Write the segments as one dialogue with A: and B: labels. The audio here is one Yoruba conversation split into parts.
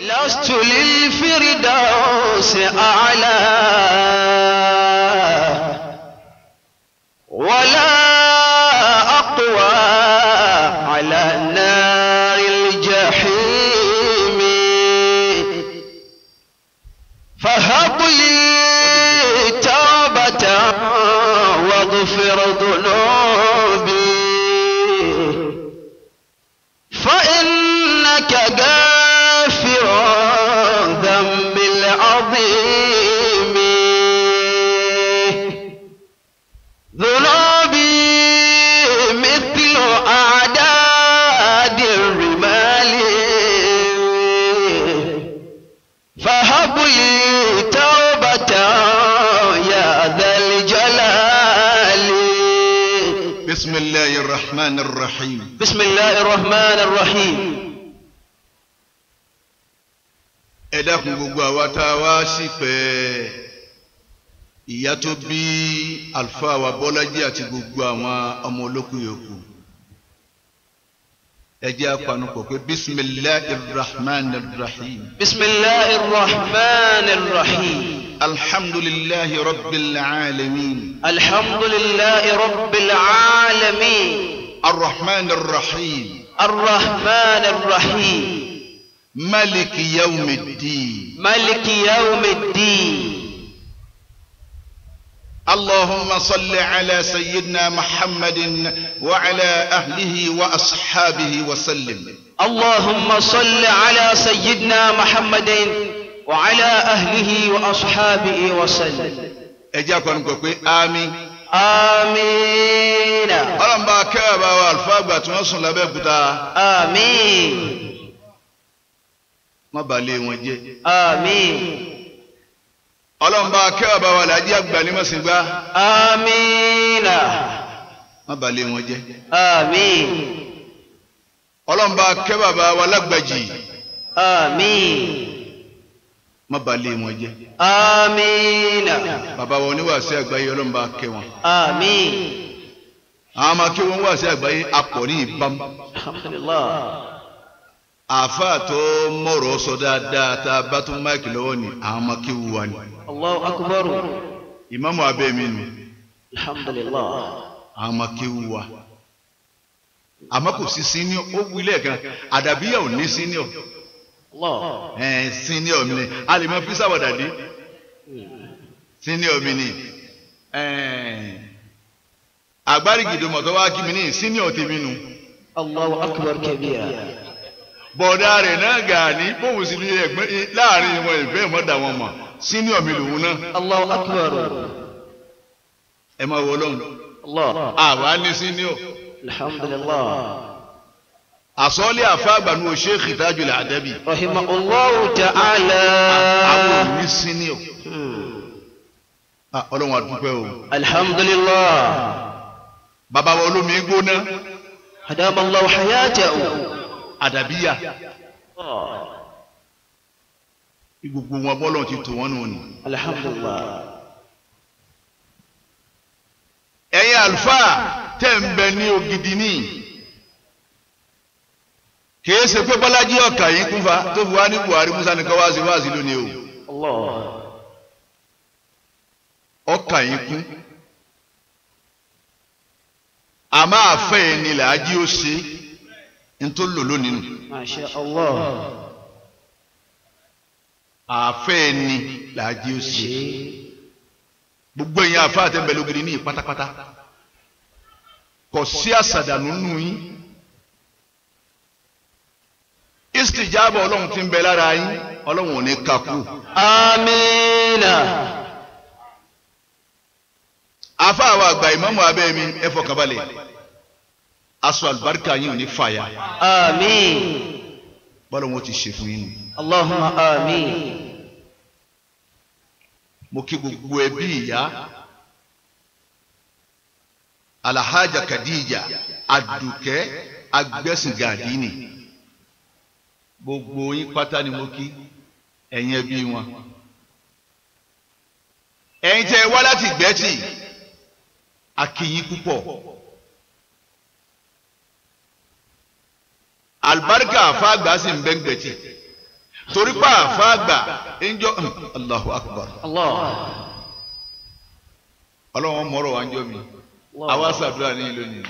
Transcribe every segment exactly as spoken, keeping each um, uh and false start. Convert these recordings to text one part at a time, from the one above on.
A: لست للفردوس أعلى ولا أقوى على نار الجحيم فهب لي توبة واغفر ذنوبي فإنك غافر ذنب العظيم ذنوبي مثل أعداد الرمال فهب لي توبة يا ذا الجلال.
B: بسم الله الرحمن الرحيم.
A: بسم الله الرحمن الرحيم.
B: ẹ dákun gbogbo àwa tá a wá sípẹ̀ ìyá tó bí àlùfáà wa Bọ́lájí àti gbogbo àwọn ọmọ olókùn yòókù ẹ jẹ́ apanupọ̀ pé bisimilahi rahman rahim.
A: bisimilahi rahman rahim.
B: alhamdulillahi rabbil alamin.
A: alhamdulillahi rabbil alamin.
B: arrahman rahim.
A: arrahman rahim.
B: ملك يوم الدين.
A: ملك يوم الدين.
B: اللهم صل على سيدنا محمد وعلى أهله وأصحابه وسلم.
A: اللهم صل على سيدنا محمد وعلى أهله وأصحابه وسلم.
B: اجاكم كوكو آمين.
A: آمين.
B: ألم باكابا والفاقبة تنصر لبكتا.
A: آمين.
B: ما بالي وجه.
A: آمين.
B: Ọlọ́run bá kẹ́ bàbá wa Láàjì àgbà ní Mọ̀sìngbá.
A: Àmín.
B: Má balẹ̀ wọn jẹ́.
A: Àmín.
B: Ọlọ́run bá kẹ́ bàbá wa Lágbàjì.
A: Àmín.
B: Má balẹ̀ wọn jẹ́.
A: Àmín.
B: Bàbá wa oníwàásí àgbáyé Ọlọ́run bá kẹ́ wọn.
A: Àmín.
B: Àwọn ọmọ kí wọ́n wàásí àgbáyé apọ̀ ní ìbámu.
A: Alhamdulillah.
B: Àfáà tó mọ̀rọ̀ sọ dáadáa tá a bá tún máìkì lọ́wọ́ ni àwọn ọmọ kí wù wá ni.
A: Allahu akbar.
B: Ìmáàmù abẹ́ mi nù.
A: Alhamdulillah.
B: Àwọn ọmọ kí wù wá. Àmọ́ kò sí senior ó wílẹ̀ kan àdàbíyà ò ní senior.
A: Allah.
B: Ẹ̀ senior mi ni a lè mọ fisa wàdà dé. Senior mi ni àgbárígìdò mọ̀tọ́ wá kí mi ní senior tèmi nù.
A: Allahu akbar kabira.
B: Bọ̀dá rẹ̀ náà gà ní bóun sì ní ẹgbẹ́ láàrin wọn ìfẹ́ mọ́dà wọn mọ̀ senior mi lòun náà.
A: Allahu akbar.
B: Ẹ máa wọ lọ́hùn.
A: Allah.
B: Àwa ní senior.
A: Alhamdulillah.
B: Àsọ́lé àfáàgbà ní Sheikh Tajul Adabi.
A: Rahimahullahu ta'ala.
B: Àwọn ní senior. Ọlọ́run àdúpẹ́ o.
A: Alhamdulillah.
B: Bàbá wa olómi gbóná.
A: Adamallahu hayatahu.
B: Àdàbíyà. Gbogbo wọn bọ́lọ̀ ti tò wọ́n nù ní.
A: Alhamdulillah.
B: Ẹ̀yin àlùfáà tẹ́ ń bẹ ní Ògidì ní. Kìí ṣe pé Bọ́lájí ọ̀kà yìí kún fa tó fi wá ní Buhari Musa nìkan wá sí wá sí lónìí o.
A: Allah.
B: Ọ̀kà yìí kún. Àmọ́ àfẹ́ ẹni Láàjì ó ṣe ntó lò lónìí nù.
A: Masha Allah.
B: Àfẹ́ ẹni Láàjì ó ṣe. Gbogbo ẹ̀yin àfáà àtẹ̀bẹ̀lẹ̀ Ògidì ní pátápátá. Kò sí àṣàdànù nù yín. Istijaba Ọlọ́run tí ń bẹ lára yín Ọlọ́run ò ní kakú.
A: Amina.
B: Àfáà wa àgbà ìmáàmù abẹ́ mi ẹ fọkànbalẹ̀. Aṣọ àlùbáríkà yín ò ní fàyà.
A: Àmín.
B: Bọ́lá wọn ti ṣe fún yín nù.
A: Allahumma àmín.
B: Mo kí gbogbo ẹbí ìyá Alhaja Khadija Adùkẹ́ Agbẹ́sìngàdínì. Gbogbo yín pátá ni mo kí ẹ̀yin ẹbí wọn. Ẹ̀yin tẹ́ wá láti Gbẹ́tì a kí yín púpọ̀. Àlùbáríkà àfáàgbà sì ń bẹ Gbẹ́tì. torí pa àfáàgbà ẹnjọ́ Allahu Akbar
A: Allah.
B: ọlọ́wọ́n mọ́rọ̀ wá ń jọ mi àwa ṣàdúrà ní ìlú ni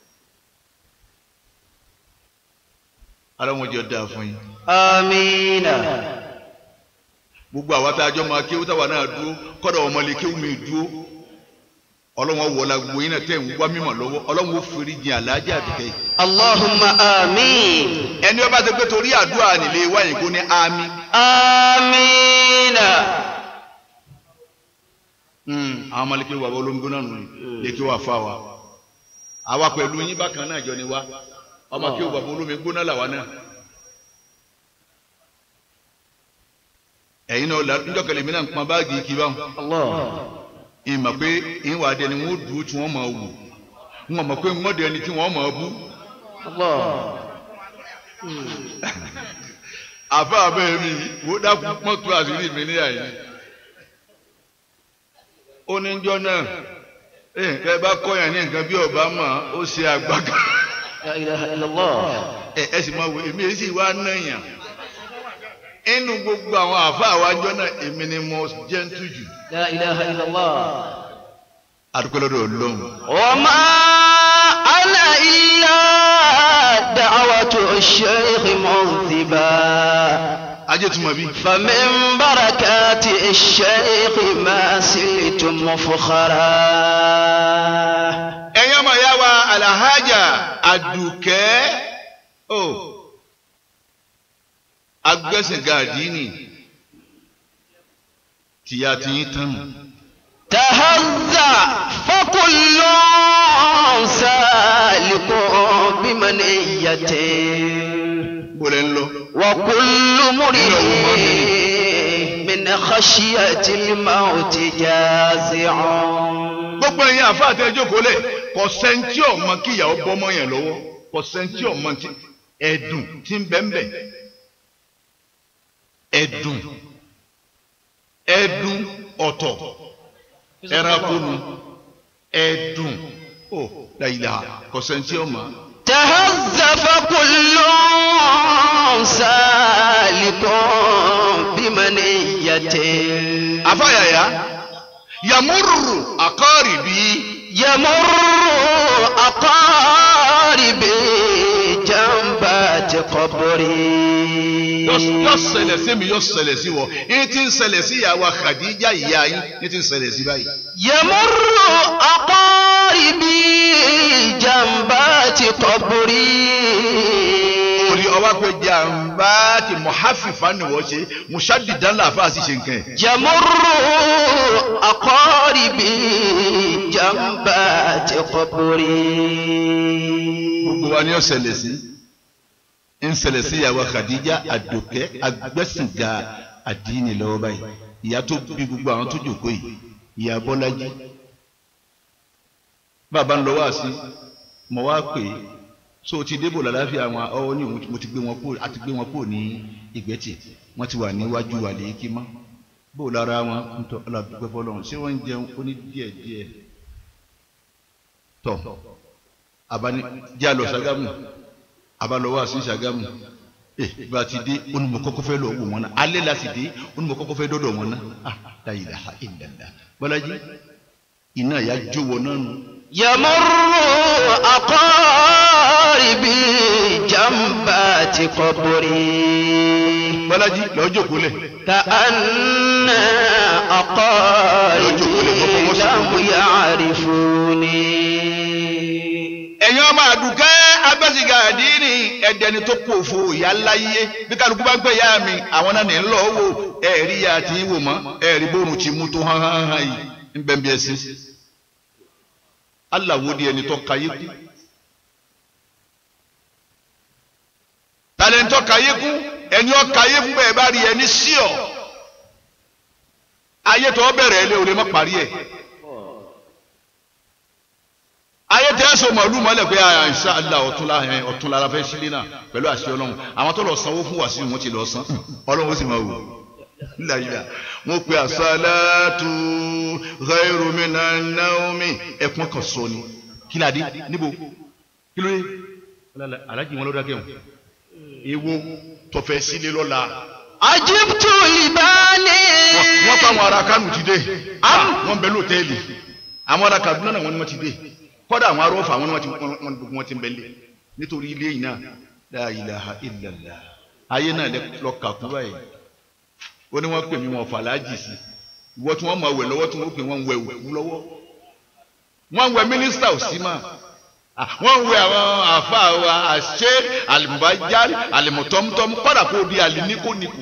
B: aláwọn jẹ́ dáa fún yín.
A: Amina.
B: gbogbo àwa tá a jọ máa kéwú táwa náà dúró kọ́dọ̀ ọmọ lè kéwú mi dúró ọlọ́wọ́n wọlá gbogbo yín náà tẹ̀ ń wá mímọ̀ lọ́wọ́ ọlọ́wọ́n fèrè jìn àlàájá àdìgẹ́ yìí.
A: Allahumma amin.
B: ẹni ọba ti pé torí àdúrà nílé wáyé kó ní àmín.
A: Amina.
B: àwọn ọmọ lè kéwú bàbá olóńgbò náà nù lè kéwú àfa wa àwa pẹ̀lú yín bákan náà jọ ni wá ọmọ kéwú bàbá olómi gbóná làwa náà. ẹ̀yin náà níjọ́ kẹlẹ̀ mi náà ń pọn báàgì kí báwọn.
A: Allah.
B: ìmọ̀ pé ìwà dẹni wọ́n dúró tí wọ́n máa wù wọ́n mọ̀ pé wọ́n dẹni tí wọ́n máa bú.
A: Allah.
B: àfa abẹ́rẹ́ mi wò dákun mọ́tò àṣírí mi ní àyè. ó ní jọ́ náà ẹ bá kọ́yàn ní nǹkan bí ọba mọ̀ ó ṣe àgbàkà.
A: La ilaha illallah.
B: ẹ ẹ sì máa wò èmi èyí sì wá náyàn. inú gbogbo àwọn àfa àwájọ náà èmi ni mo jẹ́ ń tújù.
A: La ilaha illallah.
B: adúpẹ́ lọ́dọ̀ Ọlọ́run.
A: Wa ma ana illa da'watu ash-shaykh mudhiba.
B: ajé tuma bí.
A: فمن بركات الشيخ ما سلت مفخرا.
B: ẹ̀yin ọmọ ìyá wa Alhaja Àdùkẹ́ o agbẹ́sìngàdínì tìyà tí yín tán.
A: تهزأ فكل سالك بمنيته
B: bọ́lẹ̀ ń lọ.
A: وكل مريد من خشية الموت جازع.
B: gbogbo ẹ̀yin àfa àti ẹjọ́ kò lẹ̀ kò sẹ́ńtì ọ̀mọ kí ìyàwó bọ́mọ yẹn lọ́wọ́ kò sẹ́ńtì ọ̀mọ tí ẹ̀dùn tí ń bẹ́ńbẹ́ ẹ̀dùn ẹ̀dùn ọ̀tọ̀ ẹranko nu ẹ̀dùn ó dàyìlà kò sẹ́ńtì ọ̀mọ.
A: تهزف كل سالك بمنيته.
B: afáyàyà yamurru aqaribi.
A: يمر أقاربي جنبات قبري.
B: yóò ṣẹlẹ̀ sí mi yóò ṣẹlẹ̀ sí wọ ní ti ń ṣẹlẹ̀ sí ìyàwó Khadija ìyá yín ní ti ń ṣẹlẹ̀ sí báyìí.
A: يمر أقاربي جنبات قبري.
B: orí ọwọ́ pé jàǹbá ti muhafifa ni wọ́n ṣe mushadidan láàfà sí ṣe nǹkan ẹ̀.
A: يمر أقاربي جنبات قبري.
B: gbogbo wa ni ó ṣẹlẹ̀ sí ń ṣẹlẹ̀ sí ìyàwó Khadija Àdùkẹ́ agbẹ́sìngà àdínì lọ́wọ́ báyìí ìyá tó bí gbogbo àwọn tó jòkó yìí ìyá Bọ́lájí bàbá ń lọ wá sí mo wá pè é so ti débò lálàáfíà àwọn ọwọ́ ní òun mo ti gbé wọn kúrò àti gbé wọn kúrò ní Ìgbẹ́tì wọ́n ti wà níwájú wà lè kí mọ́ bó lára wọn ń tọ́ ọlọ́dúnpẹ́ fọlọ́run ṣé wọ́n ń jẹun ó ní díẹ̀ díẹ̀ tọ́ abani jẹ́ àlọ́ Ṣàgámù abalọ́wọ́ àti Ṣàgámù ẹ bá ti dé onímọ̀ kọ́kọ́ fẹ́ lọ wò wọn náà alẹ́ la sì dé onímọ̀ kọ́kọ́ fẹ́ dọ́dọ̀ wọn náà ah la ilaha illallah Bọ́lájí iná ìyá jó wọn náà nù.
A: يمر أقاربي جنبات قبري.
B: Bọ́lájí lọ́ọ́ jókòó lẹ̀.
A: كأن أقاربي لم يعرفوني.
B: ẹ̀yin ọmọ Àdùkẹ́ agbẹ́sìgà àdínì ẹ̀dẹ̀ni tó kú òfò ìyá láyé bí kálukú bá ń pẹ́ ìyá mi àwọn náà ní lọ wò ẹ̀rí ya ti wò mọ́ ẹ̀rí bóòrùn ti mú tó hán hán hán yìí ń bẹ́ẹ̀ bí ẹsẹ̀ aláwo di ẹni tó kayé kú tàlẹ́ ń tọ́ kayé kú ẹni ọ́ kayé kú bẹ́ẹ̀ bá rí ẹni sí ọ ayé tó bẹ̀rẹ̀ ẹ lé o lè má parí ẹ̀. ayé tẹ́ ẹ́ sọ màálù mọ́lẹ̀ pé insha Allah ọ̀túnla ọ̀túnla la fẹ́ sílé náà pẹ̀lú àṣẹ ọlọ́run àwọn tó lọ sanwó fún wàásù wọn ti lọ san ọlọ́run ó sì máa wò láyà wọn pe as-salatu ghayru minan nawmi ẹ̀pọ́n kan sọ ni kí ládé níbo kí ló dé alájì wọn ló dákẹ́ wọn ewo tọfẹ sílé lọ́la
A: ajibtu libani.
B: wọ́n pa àwọn ará Kánò ti dé wọ́n bẹ lóòtẹ́ẹ̀lì àwọn ará Kaduna náà wọ́n ni wọ́n ti dé kọ́dà àwọn ará Ọ̀fà wọn ni wọ́n ti ń bẹ̀lẹ̀ nítorí ilé yìí náà la ilaha illallah ayé náà lọ kàkú báyìí ó ní wọ́n pè mí wọn fàlájì sí ìwọ tí wọ́n máa wẹ̀ lọ́wọ́ tí wọ́n pè wọ́n wẹ̀ òkú lọ́wọ́ wọ́n wẹ̀ mínísítà òsínmà wọ́n wẹ̀ àwọn àfa wa àṣẹ àlìmùbájá àlìmùtọ́mùtọ́mù kọ́dà kó di àlìníkóníkò.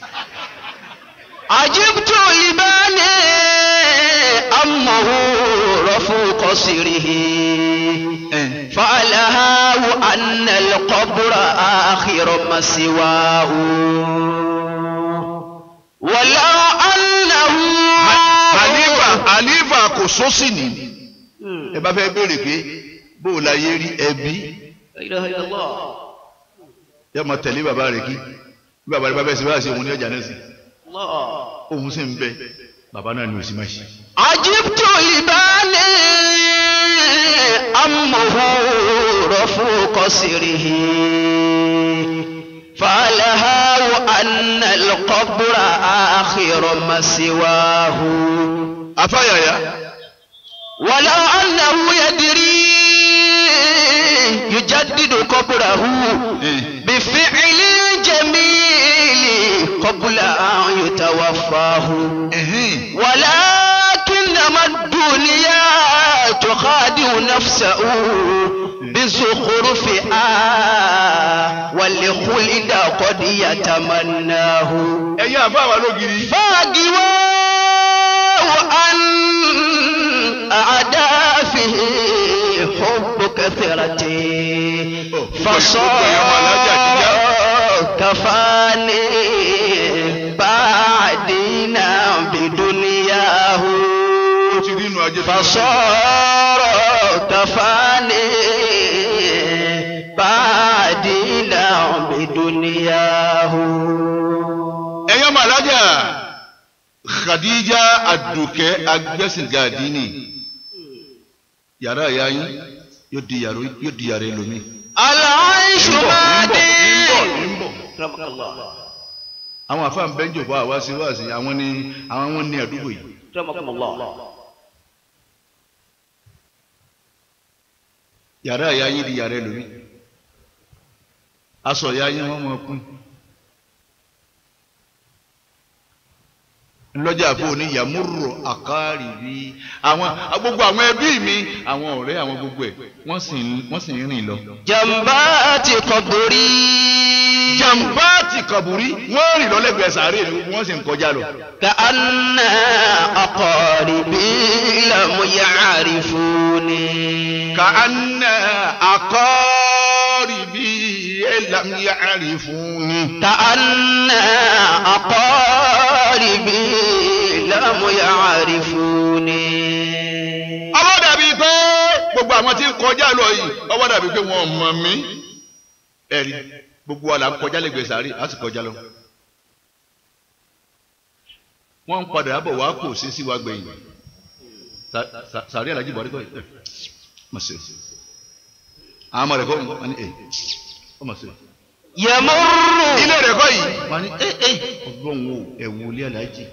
A: ajibtu libani ammahu rafu qasrihi fa'alaha anna al-qabra akhir maswahu wala annahu
B: halifa halifa kò sósì ní ẹ bá fẹ́ béèrè pé bó o la yé rí ẹbí yẹ máa tẹ̀lé bàbá rẹ̀ kí bí bàbá rẹ̀ bá bẹ́ẹ̀ sí báyìí sí òun ní ọjà náà sí òun sì ń bẹ bàbá náà ní òsì máa ṣe.
A: ajibtu libani ammuhu rafu qasrihi fa'alaha anna al-qabra akhir maswahu.
B: afáyàyà.
A: ولو أنه يدري يجدد قبره بفعل جميل قبل أن يتوفاه ولكنما الدنيا تخادع نفسه بزخرفها والخلد قد يتمناه فاجواه أن أعدافه حب كثرتي فصار كفاني بعدنا بدنياه فصار كفاني بعدنا بدنياه.
B: ẹ̀yọ́ màlájà Khadija Aduke Agbẹ́sìngadini yàrá ìyá yín yóò di yàrá yóò di yàrá ẹlòmíì.
A: aláìṣù máa dé.
B: àwọn àfáà ń bẹ́ńjò bá àwa sí wá sí àwọn ní àwọn wọn ní àdúgbò yìí. yàrá ìyá yín di yàrá ẹlòmíì. aṣọ ìyá yín wọ́n mọ̀ kún. ńlọ́jà fún òní yàmúrò àkárì bí àwọn gbogbo àwọn ẹbí mi àwọn ọ̀rẹ́ àwọn gbogbo ẹ̀ wọ́n sì wọ́n sì ń rìn lọ.
A: jàmbá ti kọ̀bùrí.
B: jàmbá ti kọ̀bùrí wọ́n rìn lọ́lẹ́gbẹ̀ẹ́ sàárè ni wọ́n sì ń kọjá lọ.
A: ka anna aqaribi lam ya'rifuni.
B: ka anna aqaribi lam ya'rifuni.
A: ka anna aqaribi lam ya'rifuni.
B: ọwọ́ dàbí pé gbogbo àwọn tí ń kọjá lọ yìí ọwọ́ dàbí pé wọ́n mọ̀ mí. ẹ̀rí gbogbo wa là ń kọjá lẹ́gbẹ̀ẹ́ sàárè á sì kọjá lọ. wọ́n ń padà bọ̀ wá kò sí sí wa gbẹ̀yìn. sàárè alájí buhari kọ́ ẹ̀ mọ̀ sí. àwọn ọmọ rẹ̀ kọ́ wọn ni ẹ̀ ọ mọ̀ sí.
A: yamurru.
B: ilé rẹ̀ kọ́ yìí. wọ́n ní ẹ̀ ẹ̀ ọgbọ́n wo ẹ̀wù ilé alájí.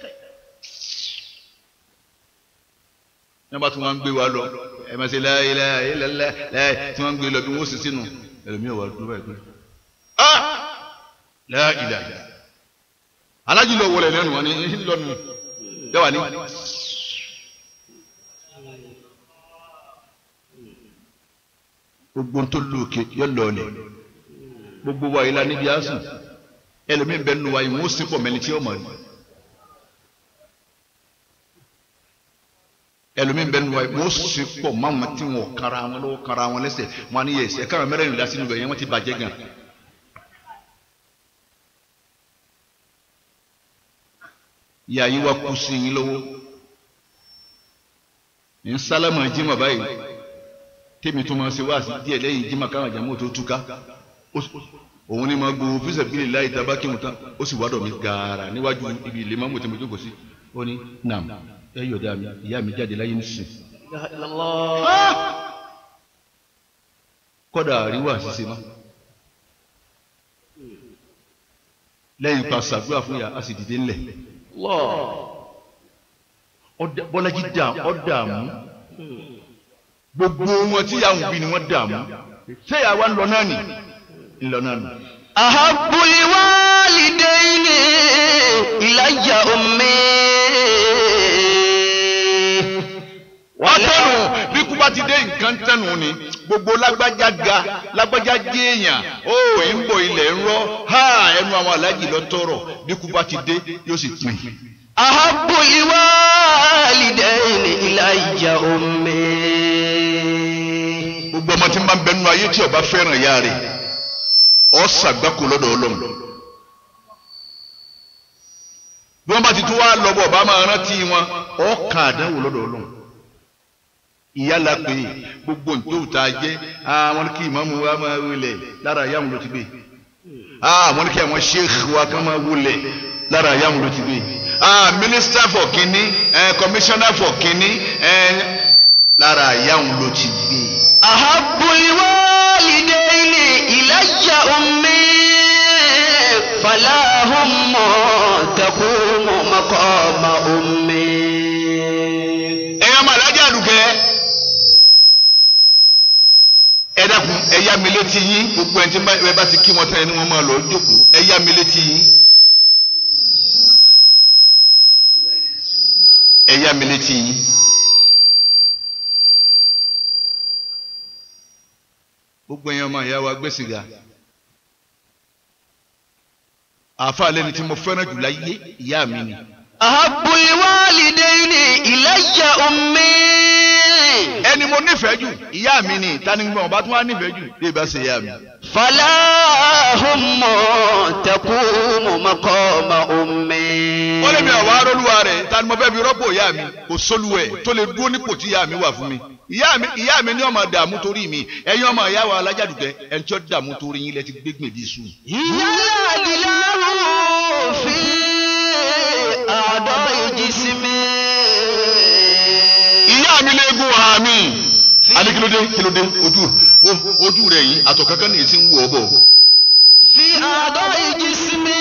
B: nígbà tí wọ́n ń gbé wa lọ ẹ̀ máa ṣe láyé láyé láyé tí wọ́n ń gbé lọ bí wọ́n sì sínú ẹlòmíì wà dúró báyìí pé ah láyé láyé alájí lọ wọlé lẹ́nu wọn ni lọ́nu yẹ́wà ní. gbogbo tó lóòkè yọ lọ́ọ̀lẹ̀ gbogbo wa yìí la níbi àásùn ẹlòmíì bẹ́ẹ̀ nù wa yìí wọ́n sì pọ̀ mẹ́ni tí ó mọ̀ ní. ẹlòmíín bẹ nùwà wọ́n sì pọ̀ máwọn tí wọ́n kara wọn lọ́wọ́ kara wọn lẹ́sẹ̀ wọn ni yẹsẹ̀ ẹ̀ka àwọn mẹ́rẹ̀ẹ́rìn lásìkò ibẹ̀ yẹn wọ́n ti bàjẹ́ gan. ìyá yín wá kú sí yín lọ́wọ́ ní sálámà jimá báyìí tèmi tó máa ṣe wá sí díẹ̀ lẹ́yìn jimá káwọn àjàmọ́ tó túká òun ni máa gbowó fíṣẹ̀ bílẹ̀ láì tá a bá kírun tán ó sì wá dọ̀ mí gàrà níwájú ibi ilé máa mú tèmi jókòó sí ó ní nam ẹ yọ̀dá mi ìyá mi jáde láyé nísìn. kọ́dà àríwá àṣìṣe má. lẹ́yìn pa ṣàdúrà fún ya a sì dìde ńlẹ̀ Bọ́lájí ọ̀dààmú gbogbo wọn tí yà ń bí ni wọ́n dààmú ṣé ìyàwó ń lọ náà nì ń lọ náà nì.
A: ahabbul walidayni ilayya ummi.
B: wọ́n tẹ̀nu bí kú bá ti dé nǹkan tẹ̀nu ni gbogbo lágbájá ga lágbájá jẹ́ èèyàn ó ń bọ̀ ilẹ̀ ń rọ́ ha ẹnu àwọn aláàjì lọ tọrọ bí kú bá ti dé yóò sì pin.
A: ahabbul walidayni ilayya ummi.
B: gbogbo ọmọ tí ń bá ń bẹnu ayé tí ó bá fẹ́ràn ìyá rẹ̀ ó ṣàgbákò lọ́dọ̀ Ọlọ́run. bí wọ́n bá ti tún wá lọ bọ̀ bá máa rántí wọn ó kàn àdánwò lọ́dọ̀ Ọlọ́run. ìyá la pè é gbogbo nítorí tá a jẹ́ àwọn kí ìmáàmù wa máa wulẹ̀ lára ìyá wọn ló ti gbé àwọn kí àwọn sheikh wa kan máa wulẹ̀ lára ìyá wọn ló ti gbé minister for kínní commissioner for kínní lára ìyá wọn ló ti gbé.
A: ahabbul walidayni ilayya ummi falahum taqumu maqama ummi.
B: ẹ̀yà màlájà àdùkẹ́ ẹ dákun ẹ yá mi létí yín gbogbo ẹni tí ẹ bá ti kí wọn tán ẹni wọn máa lọ jókòó ẹ yá mi létí yín ẹ yá mi létí yín. gbogbo ẹ̀yin ọmọ ìyá wa gbé sìgá àáfàá lẹni tí mo fẹ́ràn jù láyé ìyá mi ni.
A: ahabbul walidayni ilayya ummi.
B: ẹni mo nífẹ̀ẹ́ jù ìyá mi ni tani gbọ́n ọba tí wọ́n á nífẹ̀ẹ́ jù bí ìbá ṣe ìyá mi.
A: falahum taqumu maqama ummi.
B: wọ́n lé mi àwọn arólúwa rẹ̀ tani mo fẹ́ fi rọ́pò ìyá mi kò sólúwẹ̀ tó lè dúró nípò tí ìyá mi wà fún mi. ìyá mi ìyá mi ní ọmọ dààmú torí mi ẹ̀yin ọmọ ìyá wa alájàdùkẹ́ ẹni tí ó dààmú torí yín lẹ ti gbégbè bí sùn.
A: ìyá àdìláwò fi àdọ́ ìjísímì.
B: ìyá mi léegun àmì àní kílódé kílódé ojú ojú rẹ̀ yìí àtọ̀ kankan ní èsì ń wọ̀ ọ́ bọ̀.
A: fi àdọ́ ìjísímì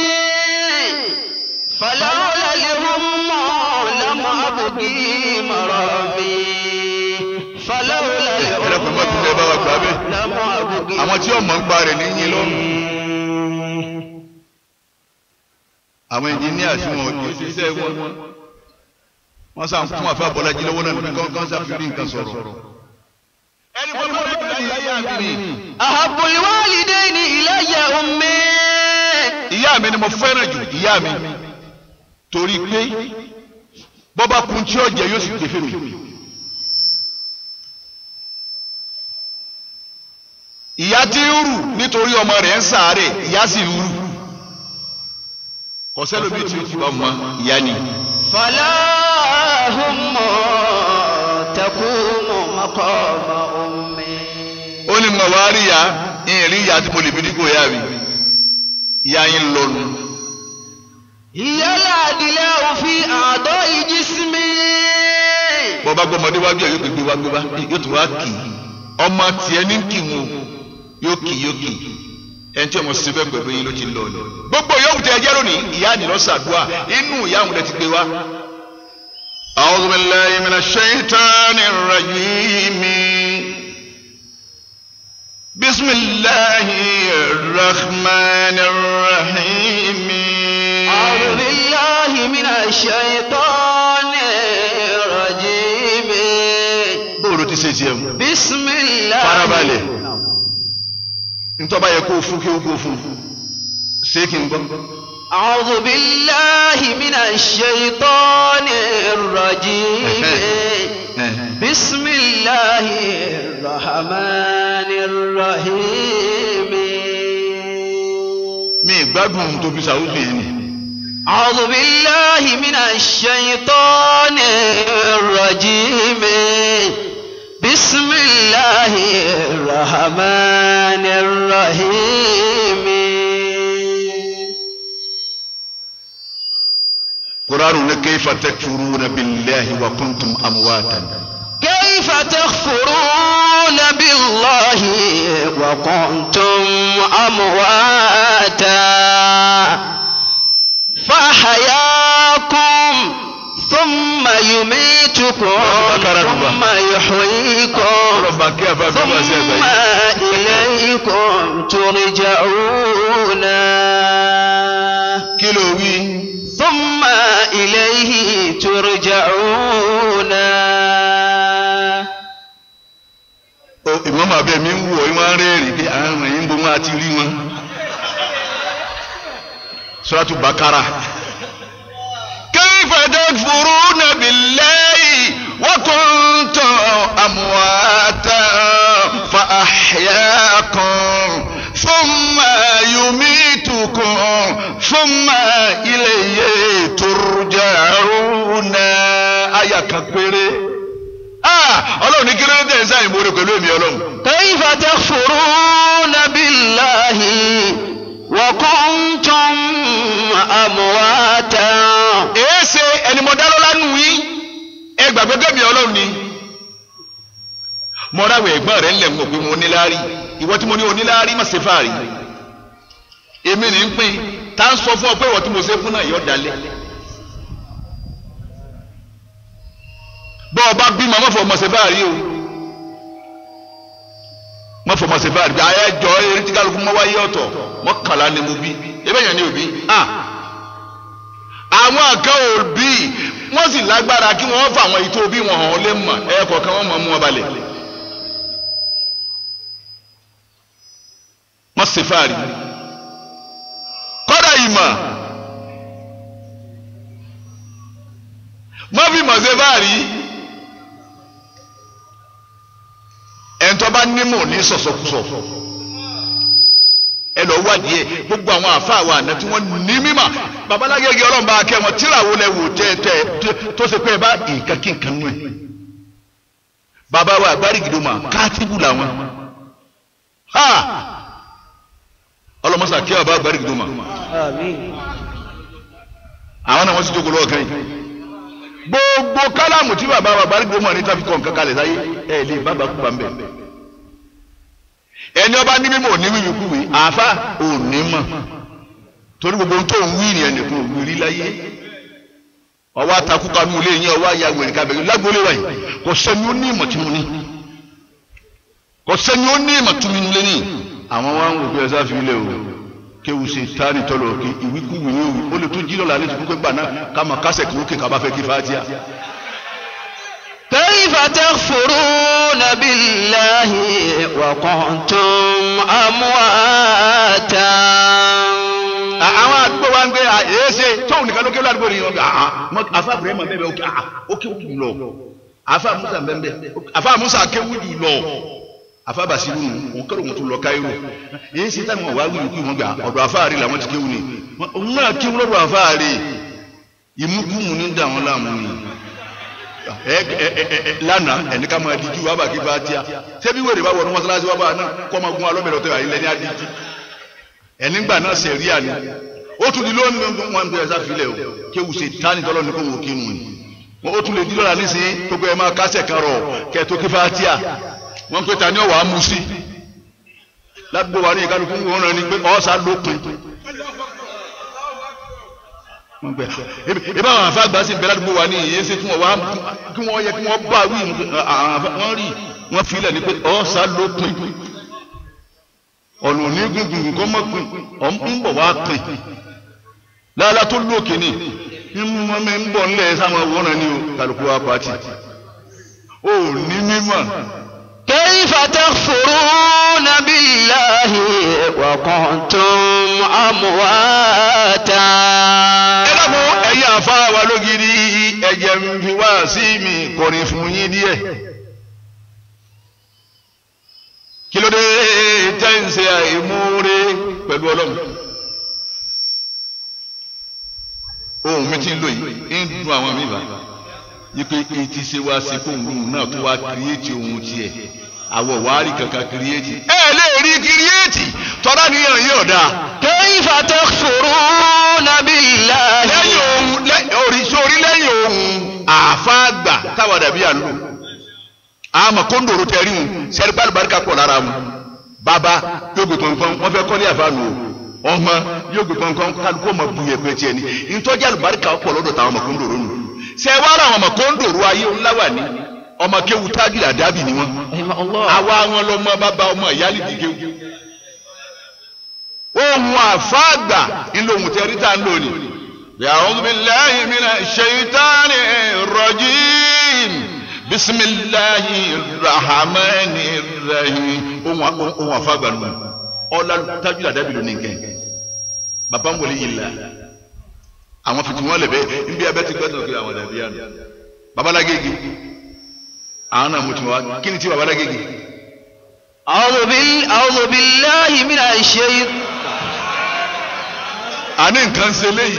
A: falawla lihumma lam abghi marami. falawla lihumma lam abghi.
B: àwọn tí ọmọ ń gba rẹ̀ ní yín lọ́rùn. àwọn ẹnjìníà tí wọn kì í ṣiṣẹ́ wọn wọ́n sàn fún àfẹ́ Bọ́lájí lọ́wọ́ náà níbi kán sáfìrí nǹkan sọ̀rọ̀. ẹni wọ́n mọ̀ nípa ìyá mi ni.
A: ahabbul walidayni ilayya ummi.
B: ìyá mi ni mo fẹ́ràn jù ìyá mi torí pé bọ́bá kun tí ó jẹ yóò sì gbé fèrè. ìyá tí ń rù nítorí ọmọ rẹ̀ ń sàárẹ̀ ìyá sì ń rù kọsẹ́lómi tí ó ti bá mọ ìyá ni.
A: falahum taqumu maqama ummi.
B: ó ní mo wá rí ya ìrìn ìyá tí mo lè fi dígbò ìyá mi ìyá yín lọ́nu.
A: ìyá làdìlẹ̀ òfin àdọ́ ìjísímì.
B: bọ́ba gbọ́mọdé wájú ẹ̀ yóò gbégbé wá gbé wá yóò tún wá kì í ọmọ tiẹ̀ ní kì í wọn yóò kì í yóò kì í ẹni tí ọmọ sísè fẹ́ pẹ̀lú yín ló ti lọ ni. gbogbo yòówù tẹ ẹjẹ́ lónìí ìyá ni lọ ṣàdúrà inú ìyá òun lẹ ti gbé wá. a'udhu billahi minash shaitanir rajim. bismillahir rahmanir rahim.
A: a'udhu billahi minash shaitanir rajim.
B: bóòlù ti ṣe tiẹ̀ mu.
A: bismillah.
B: farabalẹ̀ ntọ́ba yẹ kó fún kí ó kó fún ṣé kí n gbọ́.
A: a'udhu billahi minash shaitanir rajim. bismillahir rahmanir rahim.
B: mi gbádùn tóbi sàwùjọ yẹn ni.
A: a'udhu billahi minash shaitanir rajim. بسم الله الرحمن الرحيم.
B: قرآن كيف تكفرون بالله وكنتم أمواتا.
A: كيف تكفرون بالله وكنتم أمواتا أحياكم ثم يميتكم ثم يحييكم ثم إليكم ترجعون
B: كيلوي
A: ثم إليه ترجعون.
B: ìmọ̀ máa bẹ̀ mí ń wò ìwọ̀n rẹ́ẹ̀rì pé àwọn èyí ń bọ́ wọn àti rí wọn. Suratu Bakara. Kayfa takfuruna billahi wa kuntum amwatan fa ahyaakum thumma yumitukum thumma ilayhi turja'una. Àyà kan péré. Ọlọ́run ní kí ló dé ẹ̀sán ìmúre pẹ̀lú èmi Ọlọ́run.
A: Kayfa takfuruna billahi wa kuntum amwatan.
B: Èéṣe ẹni mo dá lọ́lá nù yín ẹ gbàgbé gẹ́mi Ọlọ́run ni. Mo ráwọ̀ ẹ̀gbọ́n rẹ̀ ńlẹ̀ mọ̀ pé mo ní láárí ìwọ tí mo ní oníláárí má ṣe fàárí. Èmi ní ń pín tá ń sọ fún ọ pé ìwọ tí mo ṣe fún náà yọ̀ dalẹ̀. Bọ́ ọba bímọ mọ́fọ́ ọmọ ṣe fàárí o mọ́fọ́ ọmọ ṣe fàárí bí ayẹjọ́ eré tí kálukú mọ́ wáyé ọ̀tọ̀ mọ́kànlá ni mo bí ebe yẹn ni òbí. Àwọn kan òbí wọ́n sì lágbára kí wọ́n fà àwọn ìtò òbí wọn hàn lé mọ̀ ẹ̀kọ́ kan wọ́n mọ̀ mú wọn balẹ̀. Wọ́n ṣe fàárí kọ́dà ìmọ̀ mọ́ bí mọ̀ ṣe fàárí. Ẹ̀ńtọ́ bá nímọ̀ ní sọ̀sọ̀kúsọ̀ ẹ lọ wádìí ẹ gbogbo àwọn àfáà wa àná tí wọ́n ní mímọ̀ babalágége Ọlọ́run bá kẹ́ wọn tíráwó lẹ wò tẹ́ tẹ́ tó ṣe pé ẹ bá nǹkan kí nǹkan nù ẹ bàbá wa Àgbárígìdó mà káàtìbù làwọn ha ọlọmọsà kí bàbá Àgbárígìdó mà àwọn náà wọ́n sì jókòó lọ́wọ́ kan yìí gbogbo kálámù tí bàbá wa Àgbárígìdó mà ní tàbí kọ̀ nǹkan kalẹ̀ sáyé ẹ lè bàbá kú bá ń bẹ̀. Ẹni ọba ní mímọ̀ ní wíwí kúwì àáfà ò ní mọ̀ torí gbogbo tó ń wí ní ẹnìkan òwú rí láyé ọwọ́ atakúkọ ní ilé yẹn ọwọ́ ayáwó ẹ̀ríkà bẹ̀rẹ̀ lágbólé wáyé kò sẹ́ni ó ní ìmọ̀ tí mo ní kò sẹ́ni ó ní ìmọ̀ tí mo ní lé ní. Àwọn wa ń wò pé ẹ̀sà fi lẹ̀ o kéwu ṣe tání tọ́lọ̀ kí ìwíkúwì ní òwì ó lè tó jí lọ́la ní ìtukú gbà náà ká máa kásẹ̀ kí ó kè ká bá fẹ́ kí fàájì.
A: كيف تكفرون بالله وكنتم أمواتا.
B: Àwọn àdúgbò wa ń gbé àyèsè tóun nìkan ló kéwòn àdúgbò nìyẹn àfa Ibrahim bẹ́ẹ̀ bẹ́ẹ̀ ó kéwù jù lọ àfa Musa bẹ́ẹ̀ bẹ́ẹ̀ àfa Musa kéwù jù lọ àfa Basiru nù òun kẹ́rù wọn tún lọ Káírò èyí ṣe táwọn wà wíwì kú wọn gbà ọ̀dọ̀ àfa rí làwọn ti kéwù ni òun náà kéwù lọ́dọ̀ àfa rí ìmúkúmu ní dà wọn láàmú ni. Lánàá ẹni ká máa dijú wàá bá kí bá tíya ṣebí wèrè bá wọnú mọ́sálásí wàá bá náà kọ́ máa gun alọ́mọdé ọ̀tọ̀ àyílẹ̀ ní adíjí ẹni gbà náà sẹ̀rí àní ó tún di lónìí wọn ń gbé ẹ̀sà filẹ̀ o kéwù ṣe tání tọ́lọ́ ní kó wò kí nù ní ó tún lè di lọ́la nísìnyí gbogbo ẹ̀ máa kásẹ̀ kan rọ̀ kẹ́ẹ̀tó kí bá tíya wọ́n pé ta ni ọ̀wà á mú sí ládùúgbò wa ní ìkálukú wọn rán ni pé ọ̀ọ́sà lópin ìbá àwọn afáàgbà sì bẹ̀rẹ̀ àdúgbò wa ní ìyẹn ṣe kí wọ́n wá kí wọ́n yẹ kí wọ́n bá wí wọ́n rí wọ́n filẹ̀ ní pé ọ̀sà lópin ọ̀nà òní gbùngbùn kọ́ mọ́ pin ọ̀ ń bọ̀ wá pin lára tó lókè ní mímọ́ mi ń bọ̀ ńlẹ̀ sáwọn wọ́n ní o kálukú wa pàtì ó ní mímọ́.
A: كيف تكفرون بالله وكنتم أمواتا.
B: ẹ dákun ẹ̀yin àfáà wa lógiri ẹ̀jẹ̀ ń fi wá sí mi kọrin fún yín díẹ̀. kí ló dé tẹ́ ń ṣe àìmúre pẹ̀lú Ọlọ́run. ohun mi ti ń lò yìí ń dun àwọn mi bá yípe etí ṣe wá sí fóun lóhùn náà tó wá kírìẹ́tì ohun tiẹ̀ àwọ̀ wàhálì kankan kírìẹ́tì. ẹ lè rí kírìẹ́tì tọ́lá níyàn yìí ọ̀dà.
A: كيف تكفرون بالله.
B: lẹ́yìn ohun orí lẹ́yìn ohun àfáàgbà táwọn dàbí àlù àmọ́ kóńdòrò tẹ̀rí wọn sẹ́rí pálí barika pọ̀ lára wọn bàbá yóò gbé pọ̀npọ̀n wọ́n fẹ́ kọ́lé àfáànù o ọmọ yóò gbé kankan kálukú ọmọ bu yẹpẹ tiẹ̀ ni ntọ́jú àlùbáríkà ọ̀pọ̀ lọ́dọ̀ táwọn ọmọ kóńdòrò nù ṣe wá ra àwọn ọmọ kóńdòrò ayé ńlá wà ní ọmọ kéwu tágìlì àdábì ni wọn àwa wọn lọmọ bàbá ọmọ ìyáálì dìgéwu ohun àfáàgbà ńlọ ohun tẹrí tá ń lò ní. a'udhu billahi minash shaitanir rajim bismillahir rahmanir rahim ohun àfáàgbà nù ọlá tágìlì àdábì ló ní nǹkan bàbá ń wọlé yìí la àwọn fìtìmọ́ wọn lè bẹ nbí abẹ́ ti gbọ́dọ̀ kí àwọn dàbí yàrá babalágége àwọn náà mo ti wá kí ni ti babalágége.
A: a'udhu billahi minash shaytan.
B: àní nǹkan ṣe léyìí.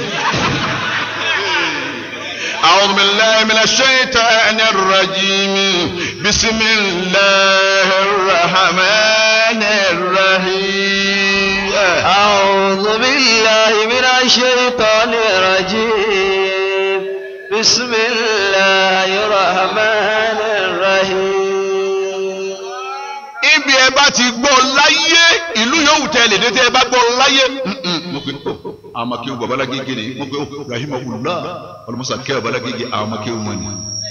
B: a'udhu billahi minash shaytanir rajim bismillahir rahmanir rahim.
A: a'udhu billahi minash shaytanir rajim bismillahir rahmanir rahim.
B: ibi ẹ bá ti gbọ́ láyé ìlú yòówù tẹ́ lè dé tẹ́ ẹ bá gbọ́ láyé. mo pe àmàkíw babalágége ni mo pe rahimahullah ọlọmọsà kẹ babalágége àmàkíw mọ ni.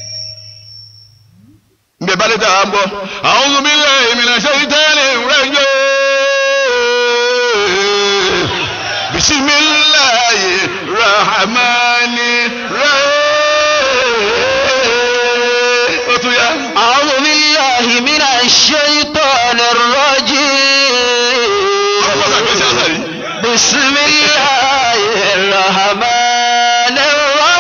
B: nbẹ balẹ̀ tà á ń bọ̀ a'udhu billahi minash shaytanir rajim bismillahir rahmanir rahim. ó tún yá.
A: a'udhu billahi minash shaytanir rajim bismillahir rahmanir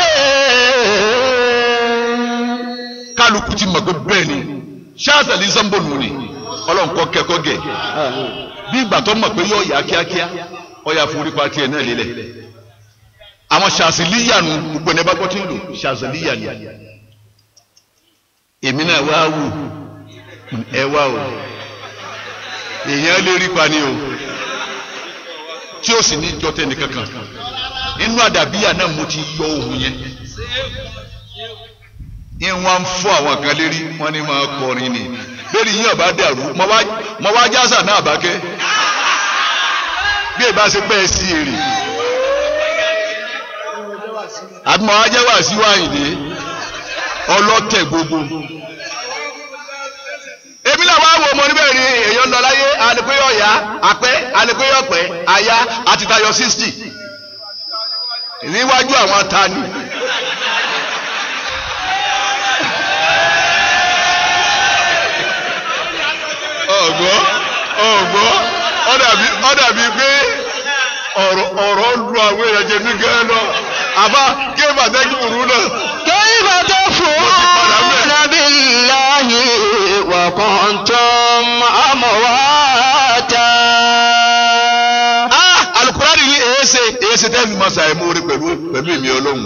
A: rahim.
B: kálukú ti mọ̀ pé bẹ́ẹ̀ ni ṣáàṣàlì sambonu ni ọlọ́run kọ́ kẹ́kọ́ gẹ̀ bí ìgbà tó mọ̀ pé yóò yá kíákíá ọ̀yà forípa tiẹ̀ náà lélẹ̀ àwọn ṣàṣìlíyànù gbogbo ẹni bá gbọ́ tí ń lò ṣàṣìlíyànù èmi náà wá wù ẹ wá o èèyàn lè rí pa ni o tí ó sì ní jọ tẹnì kankan inú àdàbíyà náà mo ti yọ ohun yẹn ní wọn fọ àwọn kan lérí wọn ní máa kọrin ni lórí yín ọba dàrú mo wá jásà náà bákẹ́ bí ìbá ṣe pẹ́ sí èrè àbí mo wá jẹ́ wá sí wáyìndé ọlọ́tẹ̀ gbogbo èmi náà wá wo ọmọ níbẹ̀ ni èèyàn ń lọ láyé alẹ́pẹ́yọ̀ ọ̀yá apẹ́ alẹ́pẹ́yọ̀ ọ̀pẹ́ aya àti tayọ sixty níwájú àwọn tani. ọ̀gbọ́ ọ̀gbọ́ ọ̀dàbí ọ̀dàbí pé ọ̀rọ̀ ọ̀rọ̀ lu àwọn èèyàn jẹ ní gẹ́gẹ́ lọ àbá kéèmà tẹ́kìmùrú náà.
A: kayfa takfuruna billahi wa kuntum amwata.
B: alukurani yìí èéṣe èéṣe tẹ́ fi máa ṣàìmú orí pẹ̀lú pẹ̀lú èmi ọlọ́run.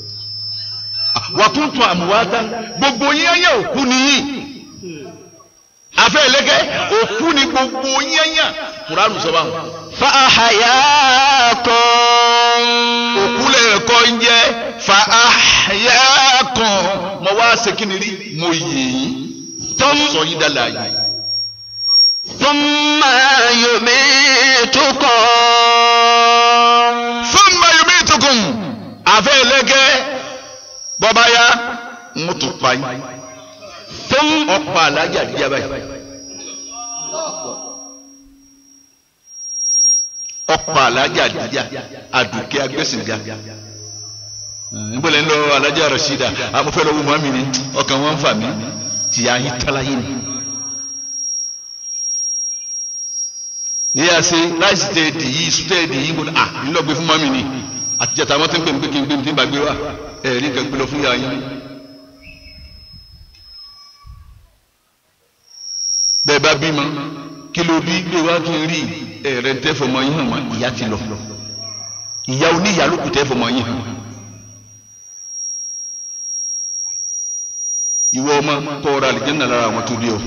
B: wa kuntum amwata gbogbo yín ẹ̀yẹ òkú nìyí. afẹ́ ẹlẹ́gẹ́ òkú ni gbogbo yẹ́nyà kùránù sọ báwọn.
A: fa ahyaakum.
B: òkú lẹ́yìn kọ́ ń jẹ́ fa ahyaakum. mo wá sekínì rí mo yè yín. tó ń sọ yín dálà yìí.
A: thumma yumitukum.
B: thumma yumitukum. afẹ́ ẹlẹ́gẹ́ bọ́bá yá mo tún pa yín. fún ọ̀pá alájà díẹ̀ báyìí ọ̀pá alájà díẹ̀ àdùkẹ́ agbẹ́sìnga nbọ̀lẹ̀ ńlọ alájà Rashida amọ̀fẹ́ lọ́wọ́ mọ́mí ni ọkàn wọn ń fà mí tìyà yín táláyé ni. yíyá ṣe láìsí tẹ èdè yìí sùtẹ́ èdè yìí gbọ́dọ̀ ah nílò gbé fún mọ́mí ni àtijọ́ta wọn ti ń pè mí pé kí n gbé mi tí ń bá gbé wá ẹ̀ẹ́dì nǹkan gbé lọ fún yàrá yín. bẹ́ẹ̀ bá bímọ kí ló bí gbé wá kí n rí ẹ̀rẹ̀ ń tẹ́ fọmọ yín hàn mọ́ ìyá ti lọ ìyá oníyà ló kù tẹ́ fọmọ yín hàn. ìwọ ọmọ kọ́ ọ̀rọ̀ àlìjẹ́nà lára àwọn tó bí ọ.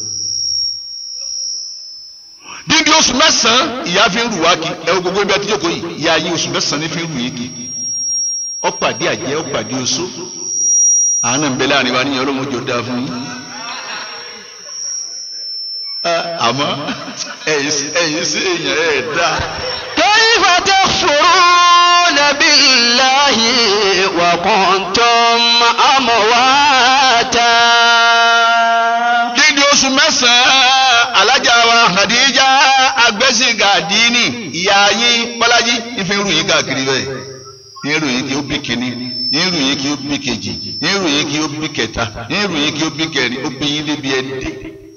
B: dídí oṣù mẹ́sàn-án ìyá fi ń rù wá kí ẹ wo gbogbo ibi àtijọ́ kò yìí ìyá yín oṣù mẹ́sàn-án ní fi ń rù yín kí ọ̀pàdé àjẹ́ ọ̀pàdé oṣù àánú ń bẹ láàrin wa níyàn ọlọ́run jọ dáa fún yín. àmọ́ ẹ̀yin sí èèyàn ẹ̀ dá.
A: تكفرون بالله وكنتم أمواتا.
B: dídí oṣù mẹ́sàn-án alájà wa Khadija agbẹ́sìgàdínì ìyá yín Bọ́lájí ìfi ń ròyìn káàkiri bẹ́ẹ̀ ń ròyìn kí ó bí kínní ń ròyìn kí ó bí kejì ń ròyìn kí ó bí kẹta ń ròyìn kí ó bí kẹrin ó bí yín débi ẹni dé.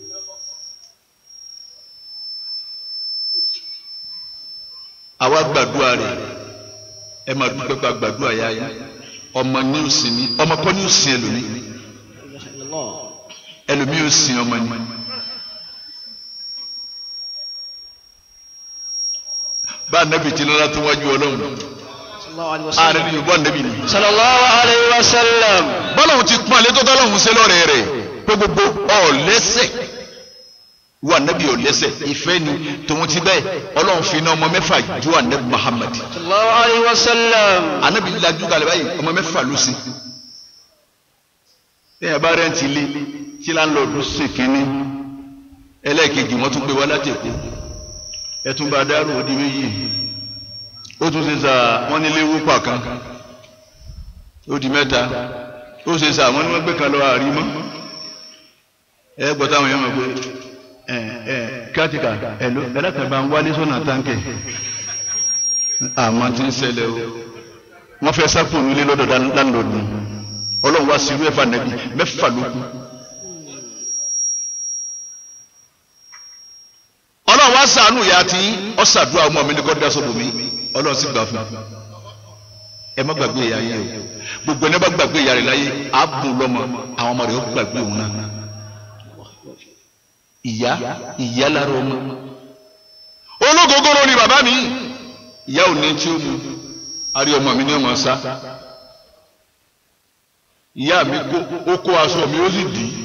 B: àwa gbàdúrà rẹ̀ ẹ máa dúpẹ́ pa gbàdúrà yá yá ọmọ ní òsìn ní ọmọ kọ́ ní òsìn ẹlòmí ẹlòmí òsìn ọmọ ní. bá a nẹ́bi tí lọ́la tó wájú ọlọ́run ààrẹ ni yorùbá nẹ́bi ni.
A: sallallahu alayhi wa sallam.
B: bọ́lọ́hún ti pọ́n àlétọ́ tọ́lọ́hún ṣe lọ́rẹ̀ rẹ̀ pé gbogbo ọ̀ lẹ́sẹ̀ wa nẹ́bi ọ̀ lẹ́sẹ̀ ìfẹ́ ni tòun ti bẹ́ẹ̀ ọlọ́run fi iná ọmọ mẹ́fà ju ànẹ́bi Muhammad.
A: sallallahu alayhi wa sallam.
B: ànẹ́bi lajú kalẹ̀ báyìí ọmọ mẹ́fà ló sí. ẹ̀yà bá rẹ́ǹtì ilé tí láńlọ́ọ̀dù sì kínní ẹlẹ́ẹ̀kejì wọ́n tún gbé wá láti Èkó ẹtún bá dárò ó di méjì ó tún ṣe sà wọ́n nílé wúpà kan ó di mẹ́ta ó ṣe sà wọ́n ní wọ́n gbé kan lọ àrímọ́ ẹ gbọ́ táwọn èèyàn mọ̀ pé ẹ ẹ kíátíkà ẹ̀ló ẹlẹ́kàn bá ń wálé sọ́nà táǹkẹ̀ àwọn tí ń ṣẹlẹ̀ o wọ́n fẹ́ sápò nílé lọ́dọ̀ láńlọ́ọ̀dù ọlọ́run wá sí irú ẹ̀fà nẹ́bí mẹ́fà ló kù. ọlọ́run wá ṣàánú ìyá tí ọ ṣàdúrà ọmọ mi ní kọ́ dasọ́bù mi ọlọ́run sì gbà fún mi. ẹ má gbàgbé ìyá yẹn o gbogbo ẹni bá gbàgbé ìyá rẹ̀ láyé á bùn lọ́mọ àwọn ọmọ rẹ̀ ó gbàgbé òun náà. ìyá ìyá lára ọmọ ológógóró ni bàbá mi ìyá ò ní tí ó mu àrí ọmọ mi ní ọmọ sá ìyá mi ó kó aṣọ mi ó sì dì í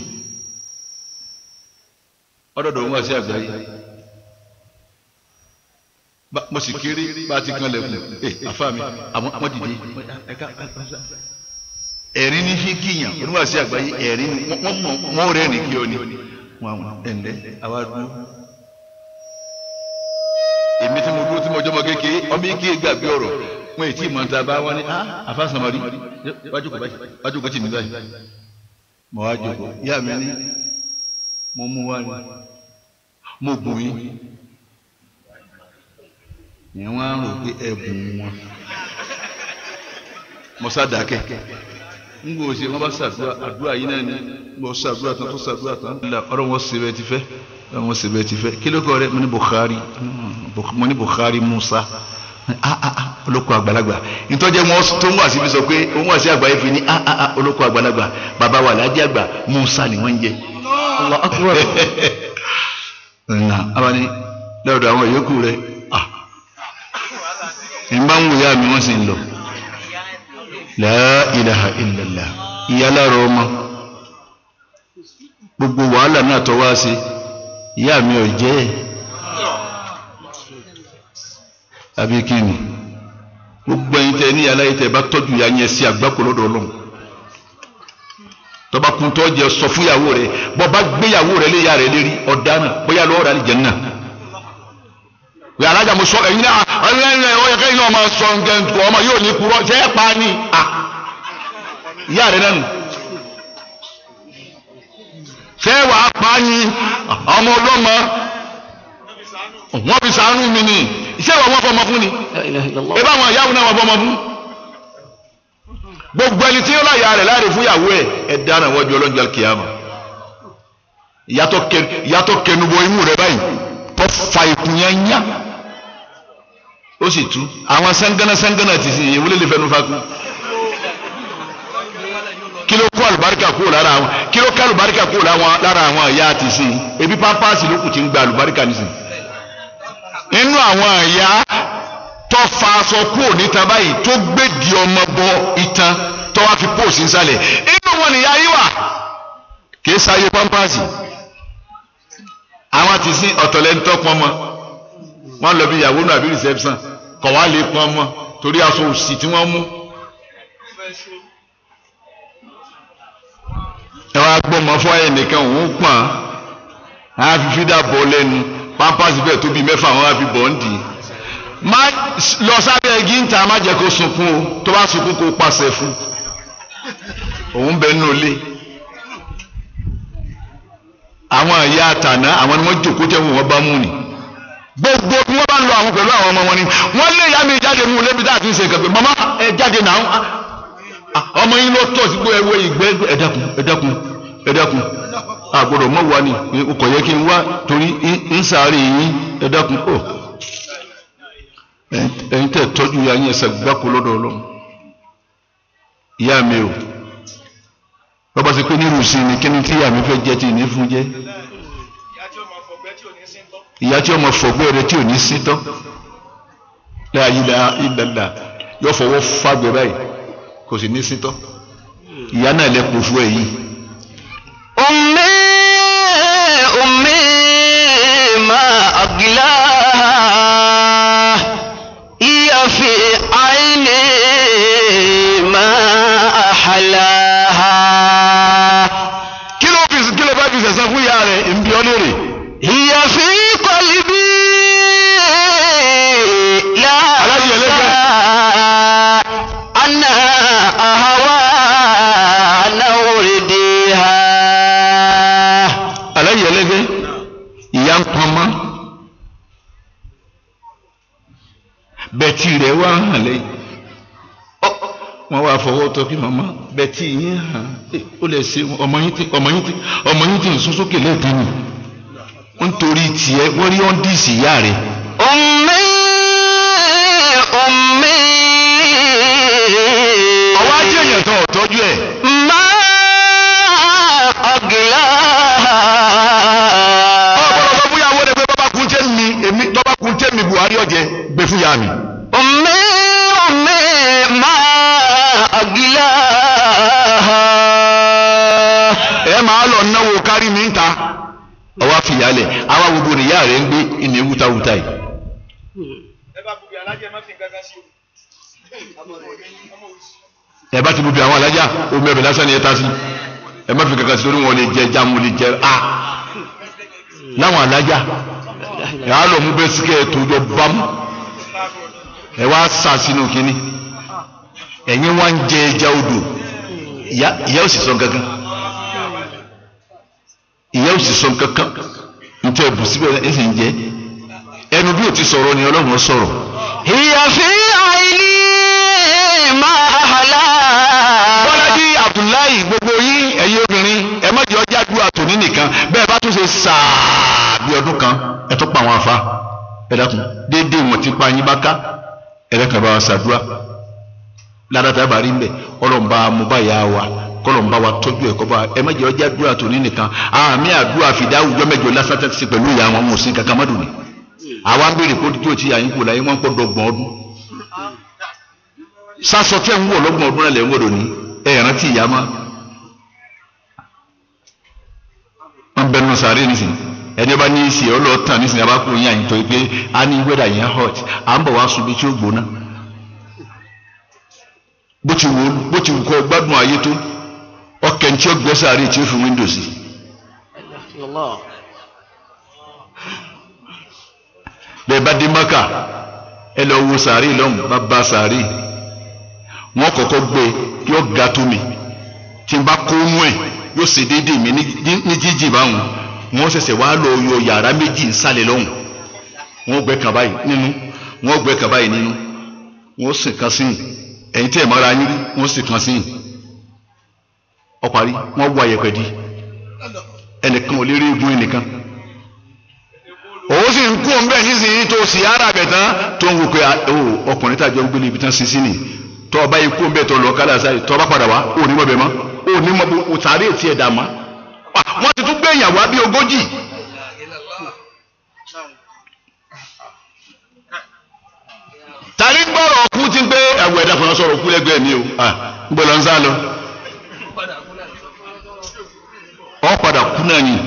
B: ọdọọdọ òun wá sí àgbáyé mo sì kéré bá a ti kan lẹ̀kùn ẹ àfa mi àwọn dìde ẹ̀rín ní fi kíyàn òun wá sí àgbáyé ẹ̀rín ní wọ́n rẹ̀ ní kí ọ ni wọn ẹ̀ǹdẹ́ àwa dúró èmi tí mo dúró tí mo jọmọ kékeré ọmọ ike gbàgbé ọ̀rọ̀ wọn ètí ìmọ̀ta bá wọn ní àfa sàmárì wájú kò tí mi báyìí mo wá jókòó ìyá mi ní mo mú wá ní mo bùn yín ìyẹn wọn á rò pé ẹbùn wọn mo sádàkẹ́ n kò ṣe wọn bá ṣàdúrà àdúrà yìí náà ni mo ṣàdúrà tán tó ṣàdúrà tán ọ̀rọ̀ wọn ṣe bẹ́ẹ̀ ti fẹ́ ọ̀rọ̀ wọn ṣe bẹ́ẹ̀ ti fẹ́ kí ló kọ rẹ mo ní Bukhari mo ní Bukhari Musa olóko àgbàlagbà ìtọ́jẹ́ wọn tó ń wà síbi sọ pé òun wà sí àgbáyé fi ní olóko àgbàlagbà bàbá wa lájẹ́ àgbà Musa ni wọ́n ń jẹ́ Allah akbar abani lọ́dọ̀ àwọn yòókù rẹ̀ ìgbà ń wòye àmì wọ́n sì ń lọ la ilaha illallah ìyá lára ọmọ gbogbo wàhálà náà tọ́ wá sí ìyá mi ò jẹ́ ẹ̀ àbí kí ni gbogbo ẹ̀yin tẹ ní aláyé tẹ bá tọ́jú ìyá yẹn sí àgbákò lọ́dọ̀ Ọlọ́run tọba kun tó jẹ sọ fún ìyàwó rẹ bọba gbéyàwó rẹ lé ìyá rẹ lérí ọ̀daràn bóyá lọ́wọ́ rẹ àlìjẹ náà wíwá alájà mo sọ ẹ̀yin náà ọ̀rẹ́ ẹ̀ ọ̀yẹ́ kẹ́yìn náà máa sọ ǹjẹ́ ọmọ yóò ní kúrọ́ jẹ́ ẹ̀ pa ni à ìyá rẹ nánu ṣé wàá pa ni ọmọ ọlọ́mọ wọ́n fi ṣàánú mi ni ṣé wàá wọ́n fọmọ fún ni ẹ bá àwọn ìyàwó náà wọ́n fọmọ fún gbogbo ẹni tí ó láyà rẹ̀ láàrin fún ìyàwó ẹ̀ ẹ̀ dáná wọ́n ju ọlọ́njọ́ kìámà ìyàtọ̀ kẹnubọ imú rẹ̀ báyìí tó fa ikùn yẹn yá ó sì tú àwọn sẹ́ńgánná sẹ́ńgánná ti sìn ìwé lè fẹnu fa kú kí ló kó àlùbáríkà kúrò lára àwọn kí ló ká àlùbáríkà kúrò lára àwọn ìyá ti sìn ebi pápásì ló kù ti ń gba àlùbáríkà nísìn inú àwọn ìyá tó fa aṣọ kúrò níta báyìí tó gbèdì ọmọ bọ ìtàn tó wá fi póòsì nsàlẹ̀ inú wọn nìyá yìí wà kìí sáyé pampasì àwọn ti sin ọ̀tọ̀lẹ́ntọ́ pọn mọ́ wọn lọ bí ìyàwó náà bí reception kọ̀ wá lè pọn mọ́ torí aṣọ òsì tí wọ́n mú. ẹ wá gbọ́ mọ́ fún ayé nìkan òun pọ̀n á fi fídà bọ́ lẹ́nu pampasì bẹ́ẹ̀ tó bí mẹ́fà wọn á fi bọ̀ ń dì í má lọ sábẹ́ igi ń ta má jẹ́ kó sunkún o tó bá sunkún kó pàṣẹ fún òun bẹ nínú ilé àwọn ìyá àtàná àwọn ni wọ́n jókòó tẹ́ wọn bá mú ni gbogbo bí wọ́n bá ń lọ àwọn pẹ̀lú àwọn ọmọ wọn ni wọ́n lé ìyá mi jáde mú lébi tá a ti ń ṣe nǹkan pé mama ẹ jáde náà ọmọ yín ló tọ̀ sí pé ẹ wọ ìgbẹ́ ẹ dákun ẹ dákun ẹ dákun àgbọ̀dọ̀ mọ̀ wá ni o kò yẹ kí n wá torí ń sáré yín ẹ dákun ó ẹ̀yin tẹ́ tọ́jú ìyá yín ẹ̀sẹ̀ gbáko lọ́dọ̀ ọlọ́run ìyá mi o bàbá ṣe pé nírú sí ni kí ni tí ìyá mi fẹ́ jẹ́ tí ì ní fún jẹ́ ìyá tí ọmọ fọ̀gbẹ́ rẹ tí ò ní sí tán láàyè ìlàlà yóò fọwọ́ fàgbẹ́ báyìí kò sì ní sí tán ìyá náà lẹ́kọ̀ọ́ fún ẹ̀ yìí.
A: ummi ummi ma agla iya fi aini ma ahalaha.
B: kí ló fi kí ló bá fi sẹ̀sán fún ìyá rẹ̀ ń bí ọ lérè.
A: iya fi qalbi la anna ahwa nawridiha.
B: aláyẹ̀ lẹ́gbẹ́ ìyá ń pamọ́ bẹ́tì rẹ̀ wá hàn lẹ́yìn wọ́n wá fọwọ́ tọ́ kí màmá bẹ́tì yín hàn ó lè ṣe ọmọ yín tí ọmọ yín tí ọmọ yín tí ń sún sókè lẹ́ẹ̀kan ni nítorí tiẹ̀ wọ́n rí ọ́ndíìsì ìyá rẹ̀.
A: ummi ummi.
B: ọwọ́ ajé èèyàn tán ọ̀tọ́jú ẹ̀.
A: má ọ̀gìlá.
B: ọ̀pọ̀lọpọ̀ sọ fún ìyàwó rẹ̀ pé bàbá kun tẹ́ mi èmi tọ́ba kun tẹ́ mi Buhari ọ̀jẹ̀ gbé fún ìyá mi.
A: ummi ummi má ọ̀gìlá.
B: ẹ máa lọ náwó kárí mi ń ta ọwọ́ fìyàlẹ̀ àwa gbogbo nìyá rẹ̀ ń gbé ìní wútawúta yìí. ẹ bá ti bubi àwọn alájà omi ẹbẹ lásán ni ẹ ta sí ẹ má fi kankan sí torí wọn lè jẹ jáàmù lè jẹ a láwọn alájà ẹ á lọ mú bẹ sí kẹ ẹ tó jọ bámú ẹ wá sá sínú kínní ẹ̀yin wá ń jẹ ẹja odò ìyá ìyá ò sì sọ gangan ìyá ò sì sọ kankan ntẹ ẹbùsí bẹ́ẹ̀ ẹ sì ń jẹ ẹnu bí o ti sọ̀rọ̀ ni Ọlọ́run sọ̀rọ̀.
A: ìyá fi àìní máa hàlá.
B: Bọ́lájí Abdullahi gbogbo yín ẹ̀yin obìnrin ẹ má jẹ́ ọjà dúró àtòní nìkan bẹ́ẹ̀ bá tún ṣe sàá bí ọdún kan ẹ tún pa àwọn afa ẹ dákun déédéé wọn ti pa yín bá ká ẹ dákun bá wa ṣàdúrà ládàtà bá rí mbẹ ọlọ́mùbá mubáyà wa kọlọmùbá wa tọ́jú ẹ̀ kọ́ bá ẹ má jẹ́ ọjà dúró àtòní nìkan àmì àdúrà fìdá àwùjọ mẹ́jọ lásán tẹ́tí sí pẹ̀lú ìyá wọn mọ̀ sí kankan mọ́dún ni àwa ń béèrè kó tó ti àyín kò láyé wọn pọ̀ dọ́gbọ̀n ọdún sásọ tẹ́ ń wọ̀ lọ́gbọ̀n ọdún náà lẹ́ ń wọ̀ lónìí ẹ̀ rántí ìyá má wọn bẹnu sàárè nísìn ẹni bá ní í ṣe ọlọ́ọ̀tàn nísìn abá kó yín àyìn tó pé a ní wẹ́dà yẹn hot à ń bọ̀ wá sùn bí tí ó gbóná bó ti wù bó ti wù kọ́ gbádùn ayé tó ọkẹ́ ní tí ó gbé sàárè tí ó fi wíńdò sí. bẹ́ẹ̀ bá dé Mákà ẹ lọ wo sàárè lọ́hùn bá bá sàárè wọ́n kọ́kọ́ gbé yóò ga tó mi tí n bá kó nú ẹ̀ yóò ṣe déédéé mi ní jíjì báwọn wọ́n ṣẹ̀ṣẹ̀ wá lọ yọ yàrá méjì nsàlẹ̀ lọ́hùn wọ́n gbẹ́ kan báyìí nínú wọ́n gbẹ́ kan báyìí nínú wọ́n sì kan sí ẹ̀yin tí ẹ̀ mọ́ra yín rí wọ́n sì kan sí ọ̀parí wọ́n wọ ayẹ̀pẹ̀ di ẹnìkan ò lè rí egun ẹnìkan òun sì ń kú òun bẹ́ẹ̀ nísìnyí tó sì ara bẹ̀ tán tó ń wò pé ọkùnrin tàjọ ń gbélé ibi tán sí sí nì tó ọba yìí kú òun bẹ́ẹ̀ tó lọ kálá sáré tó ọba padà wá ó ní mọ̀ bẹ́ẹ̀ mọ́ ó ní mọ̀ bó sáré tiẹ̀ dà mọ́ wọ́n ti tún gbé ìyàwó bí ogójì. tàbí gbọ́rọ̀ ọkú ti ń gbé ẹ̀wọ̀ ẹ̀dá fún ọ sọ̀rọ̀ kú lẹ́gbẹ̀ẹ́ mi o ń gbọ́dọ̀ ń sá lọ ọ padà kú náà ni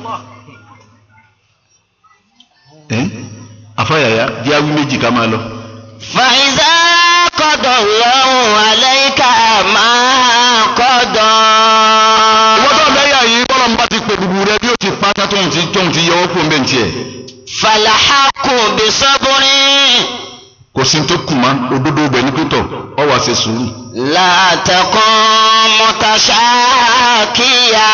B: afáyàyà jẹ́ awí méjì ká máa lọ.
A: fàìzà kọ́dọ̀ lọ́hùn aláìka máa kọ́dọ̀.
B: ìwọ́n tó lẹ́yà yìí bọ́lá ń bá ti pè gbogbo rẹ bí ó ti pátá tóun ti tóun ti yọwọ́ kó ń bẹ̀ ń tiẹ̀.
A: fàlàhàkù bí sọ́bùrín
B: kò sí tó kù mọ́ òdodo bẹ̀ ní pẹ́tọ̀ ọ wà ṣe sùúrù.
A: لا تكن متشاكيا.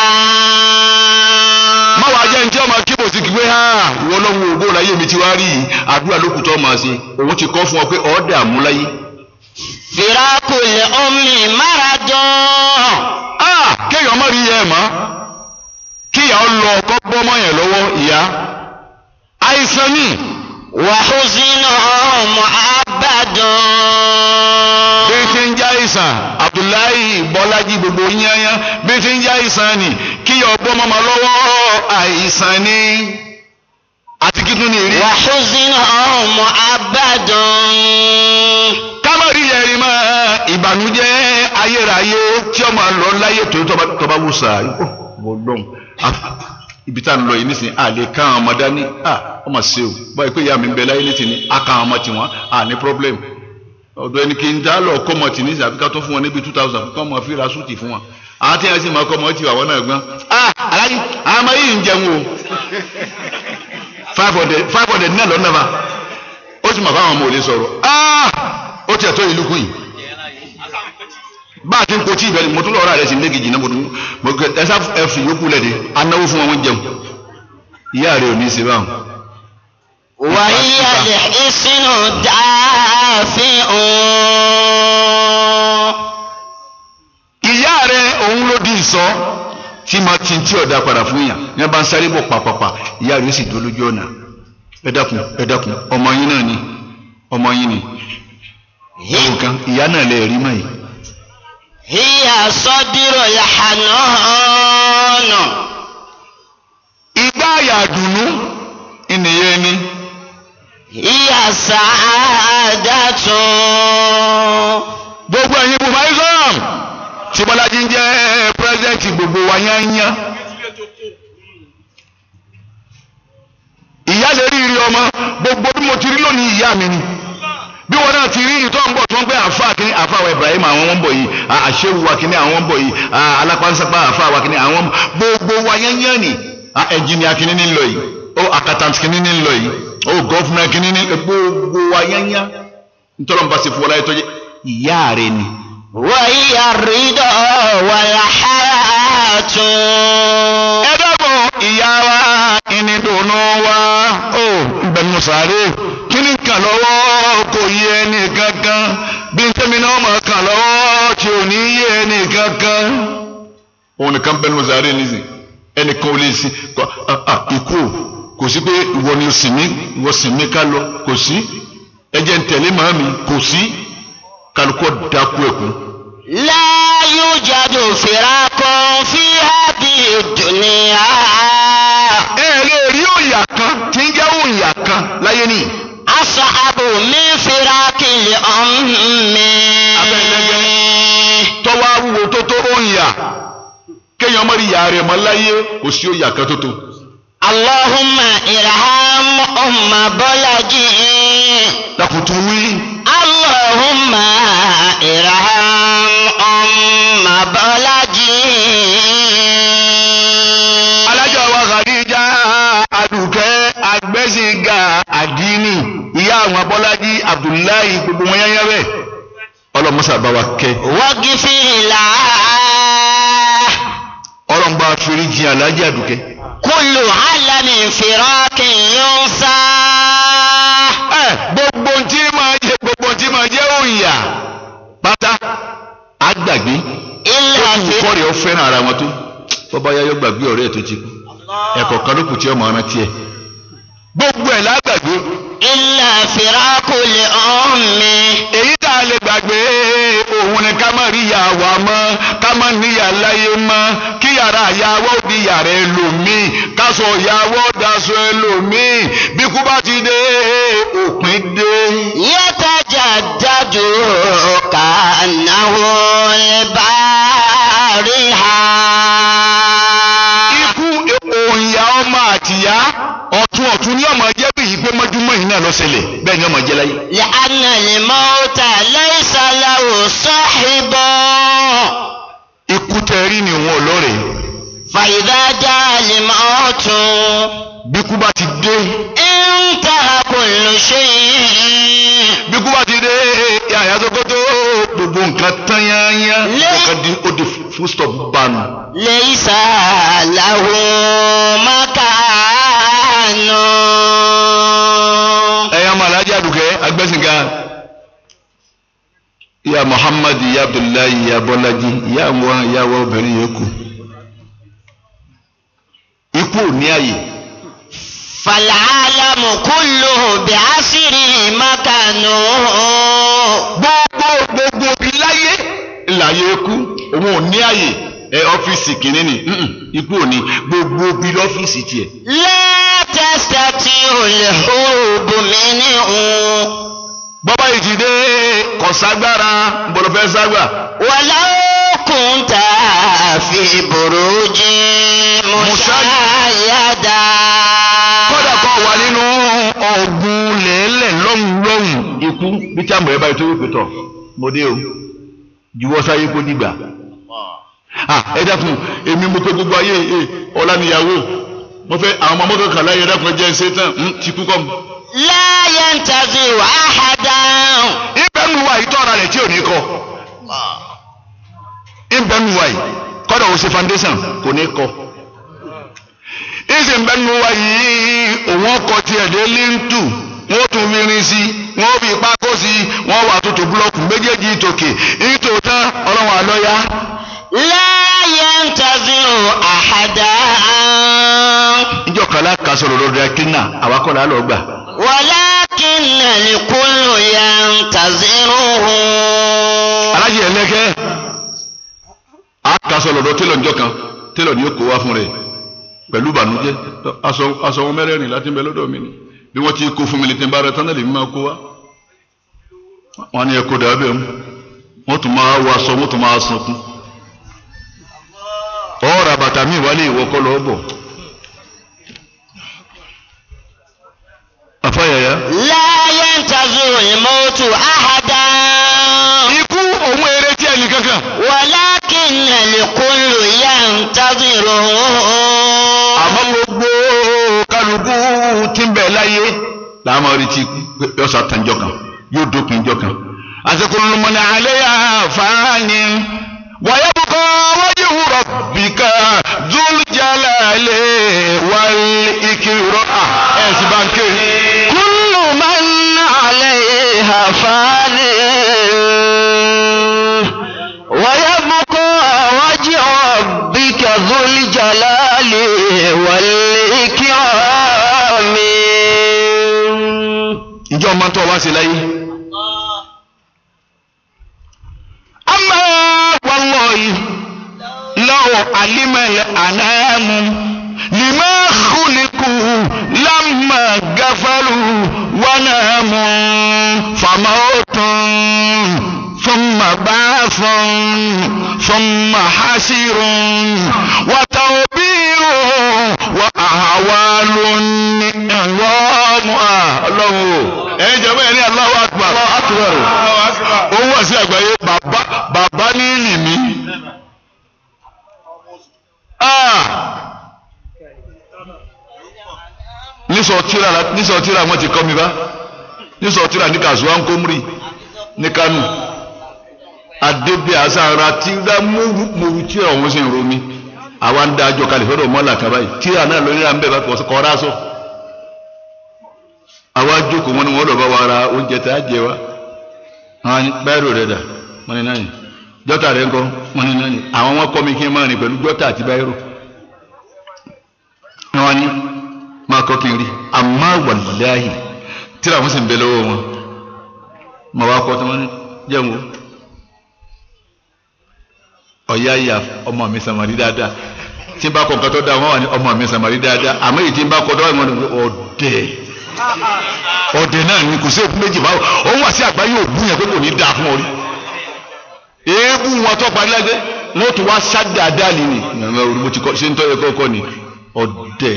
B: má wàá jẹ́ ní tí ọmọ kíbò sí kí pé ha ìwọ lọ́wọ́ ògbó láyé mi ti wá rí àdúrà lókùtọ́ máa ṣe òun ti kọ́ fún ọ pé ọ̀ọ́dà àmúláyé.
A: فراق الأم مرض.
B: kéèyàn má rí ìyá ẹ̀ mọ́ kíyà ọ lọ ọkọ gbọ́mọ yẹn lọ́wọ́ ìyá àìsàn ni.
A: وحزن معبد.
B: bí ti ń jẹ́ àìsàn Abdullahi Bọ́lájí gbogbo yányán bí ti ń jẹ́ àìsàn ni kíyà ọ gbọ́mọ ma lọ́wọ́ àìsàn ni àti kí tún ní rí.
A: وحزن معبد.
B: kámọ́rí yẹn rí mọ́ ìbànújẹ́ ayérayé tí ọmọ lọ láyé tó tọ́ba wùsà wọ́n ibi tá à ń lọ yìí nísìnyí a lè ká àwọn ọmọ dání a ọmọ ṣe o báyìí pé ìyá mi ń bẹ láyé létí ni a ká àwọn ọmọ tiwọn a ní problem ọ̀dọ̀ ẹni kí n dá lọ kọ́ ọmọ tì ní ìsàbíkà tó fún wọn níbi two thousand kọ́ ọmọ fi ra súùtì fún wọn àwọn tí wọ́n sì máa kọ́ ọmọ tì wà wọ́n náà gbọ́n a alájí àwọn ọmọ yìí ń jẹun o five hundred five hundred náà lọ́nà bá ó sì mọ̀ fáwọn ọmọ ò lè sọ̀rọ̀ a ó tiẹ̀ tó ìlú kù yìí bá a ti ń kotí ìbẹ̀rẹ̀ mo tún lọ́ọ́ rà rẹ̀ sí ilé kejì náà mo tún mo kẹ ẹsà ẹfì yókù lẹ́dẹ̀ anáwó fún wọn jẹun ìyá rẹ̀ ò ní í ṣe báwọn.
A: وهي الحسن دافئ.
B: ìyá rẹ̀ òun ló di ìsọ tí máa ti tí ọ̀dà padà fún yàn ní bá ń sáré bọ̀ pàpàpà ìyá rẹ̀ ó sì dúró lójú ọ̀nà ẹ dákun ẹ dákun ọmọ yín náà ni ọmọ yín ni nǹkan ìyá náà lè rí mọ́ yìí.
A: هي صدر الحنان.
B: ìgbà àyàdùnú ìnìyẹn ni.
A: هي سعادة.
B: gbogbo ẹ̀yin bumaism tí Bọ́lájí ń jẹ́ pírẹ́sidẹ́ǹtì gbogbo wa yányá. ìyá lè rí rí ọmọ gbogbo bí mo ti rí lónìí ìyá mi ni bí wọn náà ti rí ìtọ́ ń bọ̀ tí wọ́n pẹ́ àfa kìíní àfa wa Ibrahim àwọn wọn ń bọ̀ yìí àṣẹwù wa kìíní àwọn ń bọ̀ yìí alápánsánpá àfa wa kìíní àwọn gbogbo wa yányán ni ẹnjìnìà kìíní ní lọ yìí ó àkàtàǹtì kìíní ní lọ yìí ó gọ́fúnà kìíní ní gbogbo wa yányán nítorí wọn bá ṣe fún wọlé tó jẹ ìyá rẹ ni.
A: وهي الرضا والحياة.
B: ẹ dábọ̀ ìyá wa ìní dùnú wa ó ìbẹ̀nu sàárè kí ni kàn lọ́wọ́ kò yé ẹnì kankan bí n tẹ́mi náà máa kàn lọ́wọ́ tí ò ní yé ẹnì kankan. òun nìkan bẹ́ẹ̀ ní sàárè nìyí ẹnìkan ò lè sí ikú kò sí pé ìwọ ni sinmi ìwọ sinmi ká lọ kò sí ẹjẹ ń tẹ̀lé màmí kò sí kálukọ́ dákú ẹ̀kún.
A: لا يوجد فراق في هذه الدنيا.
B: ẹ lè rí òyà kan tí ń jẹ́ òyà kan láyé nìyí.
A: أصعب من فراق الأم.
B: abẹ́lẹ́gẹ́ tọ́wọ́ awúwo tó tó òyà kéèyàn mọ́ rí ìyá rẹ̀ mọ́ láyé kò sí òyà kan tó tó.
A: اللهم ارحم أم بọ́lájí.
B: lakutu wí.
A: اللهم ارحم أم بọ́lájí.
B: alájà wa Khadija Adùkẹ́ agbẹ́sìngà àdínì ìyá àwọn Bọ́lájí Abdullahi gbogbo wọn yányá bẹ́ẹ̀ ọlọ́mọsà bá wa kẹ́.
A: واغفر لها.
B: ọlọ́mọba fèrè jìn alájà Adùkẹ́.
A: كل علم فراق ينسى.
B: ẹ gbogbo ntí máa jẹ gbogbo ntí máa jẹ òòyà pátá àgbàgbé
A: إلا
B: ó kú kọ́rẹ́ ọ fẹ́ràn ara wọn tó bọ́bá yáyọ́ gbàgbé ọ̀rẹ́ ẹ̀ tó ti kú ẹ̀kọ́ kan ló kù tí ọmọ ọ̀ràn tiẹ̀ gbogbo ẹ̀ lágbàgbé.
A: إلا فراق الأم.
B: èyí tá a lè gbàgbé òun ni ká má rí ìyá wa mọ́ ká má níyà láyé mọ́ kí yàrá ìyàwó di yàrá ẹlòmíì ká sọ ìyàwó daṣọ ẹlòmíì bí kú bá ti dé òpin dé.
A: يتجدد كأنه البارحة.
B: ikú òǹyà ọmọ àtìyá ọ̀tún ọ̀tún ní ọmọ jẹ́ bí ìgbé mọ́júmọ́ yìí náà ló ṣẹlẹ̀ bẹ́ẹ̀ ni ọmọ jẹ́ láyé.
A: لأن الموت ليس له صاحب.
B: ikú tẹ̀rí ni òun ọlọ́rẹ̀.
A: فإذا جاء الموت
B: bí kú bá ti dé.
A: انتهى كل شيء.
B: bí kú bá ó di full stop bánu.
A: laysa lahu makanu.
B: ẹ̀yà màlájà dùkẹ́ agbẹ́sìnká ìyá Muhammad ìyá Abdullahi ìyá Bọ́lájí ìyá àwọn ìyàwó obìnrin yòókù ikú ò ní àyè.
A: fal-alamu kulluhu bi'asri makanu.
B: gbogbo gbogbo ìláyé ìláyé ikú òun ò ní àyè ẹ ọ́fíìsì kìíní ni ikú ò ní gbogbo bí lọ́fíìsì tiẹ̀.
A: la tastati'u al-hurubu minhu.
B: bọ́bá yìí ti dé kọ̀ságbára bọ̀lọ̀fẹ́ ságbà.
A: walau kunta fi burujin mushayyada.
B: kódà kọ́ wà nínú ọ̀gbun lẹ́lẹ̀ lọ́hùn lọ́hùn ikú bí tí a mọ̀ ẹ́ báyìí tó yóò pẹ̀tọ̀ mo dé o juwọ́ sáyé kó dìgbà. ẹ dákun èmi mo pé gbogbo ayé ọ̀la níyàwó mo fẹ́ àwọn ọmọ mọ́tò kàlá yẹn dákun ẹ jẹ́ ṣe tán ti kú kọ́ mu.
A: la yantazi'u ahadan.
B: ìbẹ́nu wa yìí tọ́ra rẹ̀ tí ò ní kọ́ ìbẹ́nu wa yìí kọ́dọ̀ ó ṣe foundation kò ní kọ́ ìsìn ìbẹ́nu wa yìí òun ọkọ̀ tiẹ̀ dé líńtù wọ́n tún fi rin sí wọ́n fi pákó sí wọ́n wà tuntun búlọ́ọ̀kù méjèèjì tòkè ìtòótán ọlọ́run àlọ́yá.
A: la yantazi'u ahadan.
B: ìjọ kàlá kà sọ̀rọ̀ lọ́dọ̀ akínà àwakọ̀lá lọ gbà.
A: walakinna likullu yantaziruhu.
B: alájì ẹlẹ́kẹ́ àkàsọ̀ lọ́dọ̀ tẹ́lọ̀ níjọ́ kan tẹ́lọ̀ ni ó kó wá fún rẹ̀ pẹ̀lú ìbànújẹ́ aṣọ wọn mẹ́rẹ̀ẹ̀rin láti ń bẹ lọ́dọ̀ mi ni bí wọ́n ti kó fún mi létí ń bá rẹ tán náà lè máa kó wá wọ́n ní ẹ̀kọ́ dàbẹ̀ mu wọ́n tún máa wọ aṣọ wọ́n tún máa sunkún ọ̀rọ̀ àbàtà mi wálé ìwọ́kọ́ lọ́ọ́ bọ̀ afáyàyà.
A: la yantazi'u al-mawtu ahadan.
B: ikú òun eré tí ẹnì kankan.
A: walakinna likullu yantaziruhu.
B: àmọ́ gbogbo kálukú tí ń bẹ láyé làwọn máa retí yóò sá tàǹjọ kan yóò dópin jọ kan. kullu man 'alayha fani wa yabqa wajhu rabbika dhul jalali wal ikram. ẹ sì bá ń ké.
A: kullu man 'alayha fani wa yabqa wajhu rabbika dhul jalali wal ikram.
B: ìjọ máa ń tọ́ wá sí láyé. amma wallahi law alima al-anamu lima khuliqu lamma gafalu wa namu famawtun thumma ba'thun thumma hasirun wa tawbirun wa ahwalun Allahu Allahu ẹ̀yin jẹ́wọ́ ẹ̀ ní Allahu Akbar òun wà sí àgbáyé bàbá bàbá ní ìlì mi nísọ̀ tíra wọ́n ti kọ́ mi bá nísọ̀ tíra ní kàṣùwà ń kómrì ní Kánò adébẹ̀ àṣàrà tíra múrú tíra òun sì ń romi àwa ń dájọ́ kalẹ̀ fẹ́rẹ̀ mọ́là kan báyìí tíra náà lórí ra ń bẹ̀ bá kọ́ ra sọ àwa jókòó wọn ni wọ́n lọ bá wa ra oúnjẹ tá a jẹ wa àwọn báyìí rẹ̀ dà wọ́n ní náà yìí jọ́tà rẹ̀ ń kọ́ wọ́n ní náà yìí àwọn wọn kọ́ mi kí n máa rìn pẹ̀lú jọ́tà àti báyìí wọ́n ní máa kọ́ kí n rí àmọ́ wàlúùláyì tíra wọn sì ń bẹ lọ́wọ́ wọn mọ̀ wá kọ́ tí wọ́n ní jẹun o ọ̀yá ìyá ọmọ mi sàmàrí dáadáa tí n bá kọ́ nǹkan tó dáa wọ́n wà ní ọmọ mi sàmàrí dáadáa àmọ́ èyí tí n bá kọ́ tó wà ní ọ̀dẹ̀ ọ̀dẹ̀ náà ni kò sí èkú méjì báwo òun wà sí àgbáyé òògùn yẹn pé kò ní dáa fún ọ rí èébú wọn tó parí lẹ́gbẹ́ wọn tún wá ṣádáadáa lì ní mo ti kọ́ ṣe ń tọ́ yẹ kọ́kọ́ ni ọ̀dẹ̀.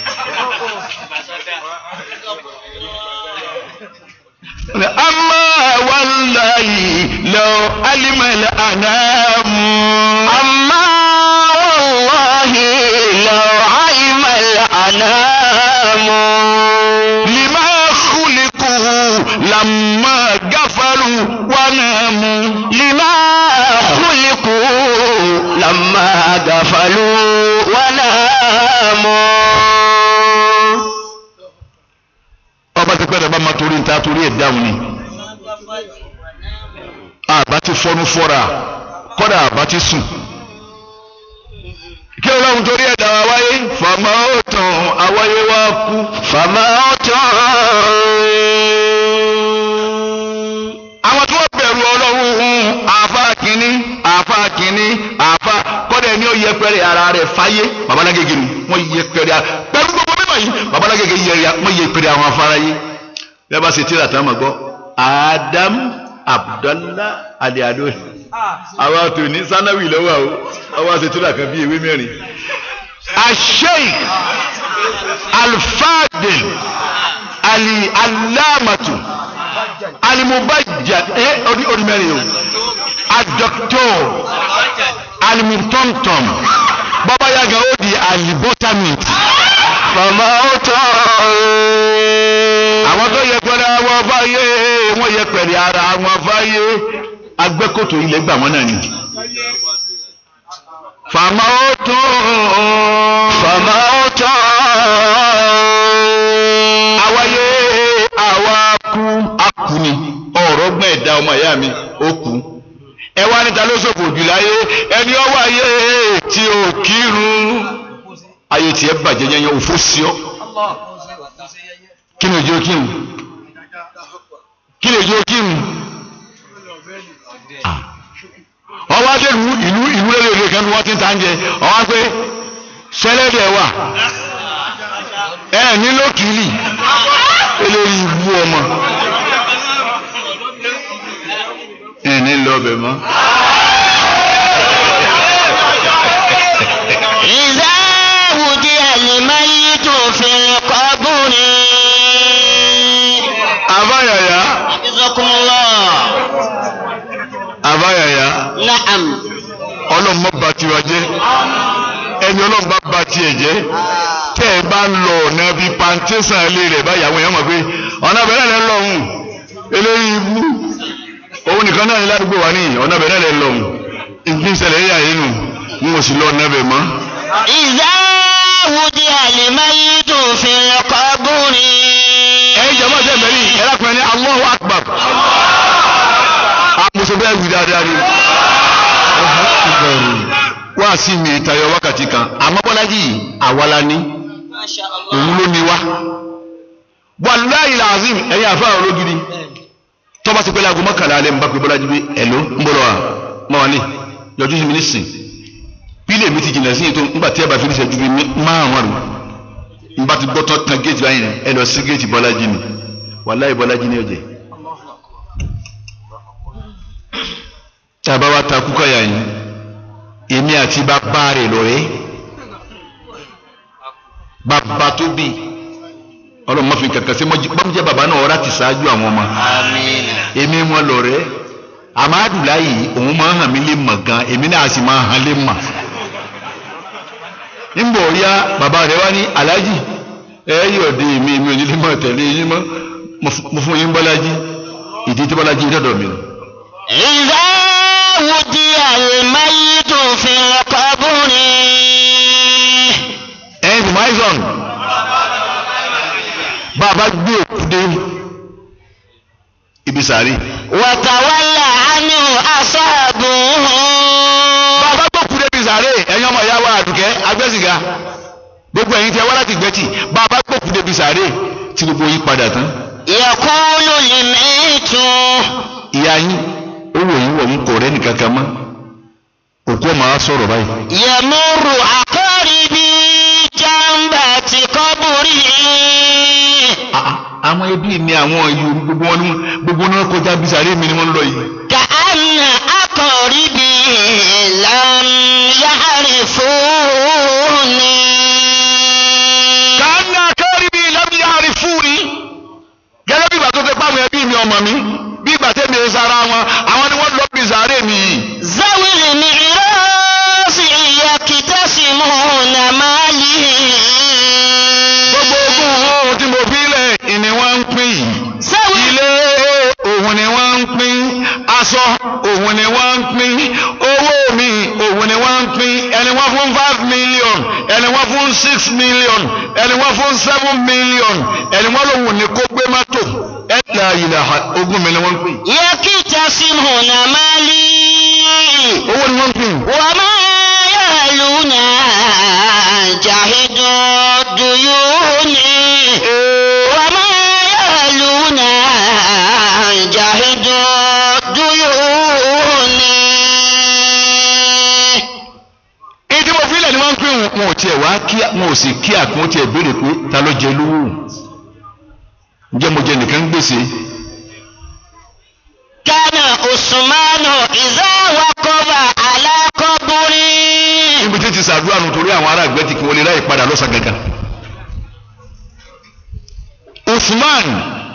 B: amma wallahi law alima al-anam
A: amma wallahi law alima al-anam
B: lima khuliqu lamma gafalu wa namu
A: lima khuliqu غفلوا وناموا.
B: ọba ti pẹ́ẹ́rẹ́ bá máa torí níta torí ẹ̀ dáhùn ni àbá ti fọnú fọ́ra kọ́dà àbá ti sùn kí ọlọ́run torí ẹ̀dá wa wáyé fàmà ó tàn àwáyé wá kú
A: fàmà ó tàn.
B: àwọn tí wọ́n bẹ̀rù ọlọ́run àfa kìíní àfa kìíní àfa kọ́dà ẹni ó yẹpẹrẹ ara rẹ̀ fáyé babalágége ni wọ́n yẹpẹrẹ ara pẹ̀lú gbogbo mímọ̀ yìí babalágége yẹrẹ wọ́n yẹpẹrẹ àwọn afáráyé bẹ́ẹ̀ bá ṣe tíra tán mọ̀ gbọ́ Adam Abdallah aliado àwọn àtò ní sanawi lọ́wọ́ o àwọn àṣetúrà kan bí ewé mẹ́rin. Asheikh Al-Fadil Ali Alamatu Alimubajjad ẹ orí orí mẹ́rin o Adoctor Alimutomtom bàbá yaga ó di Alibotamint.
A: Fàmà ó tàn.
B: àwọn tó yẹ pẹ̀lú àwọn fáyé wọ́n yẹ pẹ̀lú ara àwọn fáyé agbẹ́kòtò ilẹ̀ gbà wọ́n náà ni. fàmà ó tán
A: fàmà ó tán.
B: àwáyé àwa kú akú ni ọ̀rọ̀ gbọ́n ẹ̀dá ọmọ ìyá mi ó kú. ẹ wá níta ló ṣòfò jù láyé ẹni ọwọ́ ayé tí ò kírun ayé tiẹ̀ bàjẹ́ yẹn yẹn òfó sí ọ. kí ni ojú kírun kí ni ojú kírun. ọwọ́ adélu ìlú ìlú lélẹ́lẹ́ kan bí wọ́n ti ń ta ń jẹ ọwọ́ pé sẹ́lẹ̀dẹ̀ wà ẹ nílò kìlì eléyìí ibú ọmọ ẹ nílò ọbẹ̀ mọ́.
A: إذا وضع الميت في القبر.
B: àbáyàyà
A: حفظكم الله.
B: àbáyàyà
A: نعم.
B: ọlọ́run mọ́ bá tiwa jẹ́ ẹni ọlọ́run bá bá tiẹ̀ jẹ́ tẹ́ ẹ bá ń lọ ọ̀nà bíi pàǹtẹ́sán ilé rẹ̀ báyìí àwọn èèyàn mọ̀ pé ọ̀nà bẹ̀rẹ̀ lẹ́ lọ́hùn eléyìí ibú òun nìkan náà ní ládùúgbò wa ní ọ̀nà bẹ̀rẹ̀ lẹ́ lọ́hùn ìgbínsẹ̀lẹ̀ yà yín nù n ò sì lọ ọ̀nà bẹ̀ mọ́.
A: إذا وضع الميت في القبر.
B: ẹ̀yin jẹ́ mọ́tẹ́ mẹ́rin ẹ̀rọ̀kùnrin ní Allahu Akbar àmùsùn bẹ́ẹ̀ wí dáadáa ni wá sí mi tayọ wákàtí kan àmọ́ Bọ́lájí àwàlá ní òun ló ní wá wàlúwàyí làzim ẹ̀yin àfáà ológiri tọ́ba ti pẹ́lẹ́ aago mọ́kànlá alẹ́ ń bá pé Bọ́lájí pé ẹ̀ló ń bọ̀ lọ́wọ́ mọ́ wa ní yọjú sí mi nísìn pílẹ̀ mi ti jìnnà sí ètò nígbà tí ẹ bá fi ní ìṣẹ́jú bíi márùn-ún àrùn n bá ti gbọ́ tán tán géètì báyìí ẹ lọ sí géètì Bọ́lájí ni wàláyé Bọ́lájí ni ọ̀jẹ̀ tí a bá wá ta kúkàyà yìí èmi àti bàbá rẹ̀ lọ́rẹ́ bàbá tó bí ọlọ́run má fi kankan sí bọ́mùjẹ́ bàbá náà ọ̀rá ti ṣáájú àwọn ọmọ èmi wọn lọ́rẹ́ Amádùláyì òun máa ń hàn mí lé mọ̀ gan èmi náà sì máa hàn lé mọ̀ nígbà ọ̀yá bàbá rẹ̀ wá ní aláàjì ẹ yọ̀dé mi èmi ò ní lè mọ̀ tẹ̀lé yín mọ́ mo fún yín Bọ́lájí ìdí tí Bọ́lájí dọ̀dọ̀ mi.
A: إذا وضع الميت في القبر.
B: ẹ̀yin my son bàbá gbé òkú dé ibi sàárì.
A: وتولى عنه أصحابه.
B: bàbá gbókú dé ibi sàárì ẹ̀yin ọmọ ìyá wa Àdùkẹ́ agbẹ́sìgá gbogbo ẹ̀yin tí ẹ wá láti gbẹ́tì bàbá gbókú dé ibi sàárì tí gbogbo yín padà tán.
A: يقول الميت.
B: ìyá yín owó yín wọ̀ ń kọ̀ rẹ́ nìkan kan mọ́ òkú ọmọ wa sọ̀rọ̀ báyìí.
A: يمر أقاربي جنبة قبره.
B: àwọn ẹbí mi àwọn ìlú gbogbo wọn gbogbo wọn kọjá bí sàárè mi ni wọ́n lọ yìí.
A: كأن أقاربي لم يعرفوني.
B: كأن أقاربي لم يعرفوني. gẹ́gẹ́ bí ìgbà tó fẹ́ pàwọn ẹbí mi ọmọ mi bí ìgbà tẹ́mi ẹ̀ sára wọn àwọn ni wọ́n lọ bí sàárè mi yìí.
A: ذوي الميراث يقتسمون مالي.
B: gbogbo ogún tí mo fi lẹ̀ ìní wọ́n ń pín yìí. ilé òun ni wọ́n ń pín aṣọ òun ni wọ́n ń pín owó mi òun ni wọ́n ń pín six million ẹni wọ́n fún seven million ẹni wọ́n lòun ní kó gbé mọ́tò ẹ la ilaha ogún mi ni wọ́n ń pè.
A: yakitasmuna mali.
B: owó ni wọ́n ń pè.
A: wa ma yaluna jahidu duyuni. wa ma yaluna jahidu duyuni.
B: ìdí mo fi ilẹ̀ ni wọ́n ń pè wọn ò tiẹ̀ wá kí wọn ò sì kí àkún tiẹ̀ béèrè pé ta ló jẹ lówó ǹjẹ́ mo jẹ nìkan gbèsè.
A: kana usmanu iza waqaba ala qabri.
B: ibi tí ti sàdúrà nù torí àwọn ará àgbẹ̀ tí kí wọ́n lè ráyè padà lọ́sàn gangan. Usman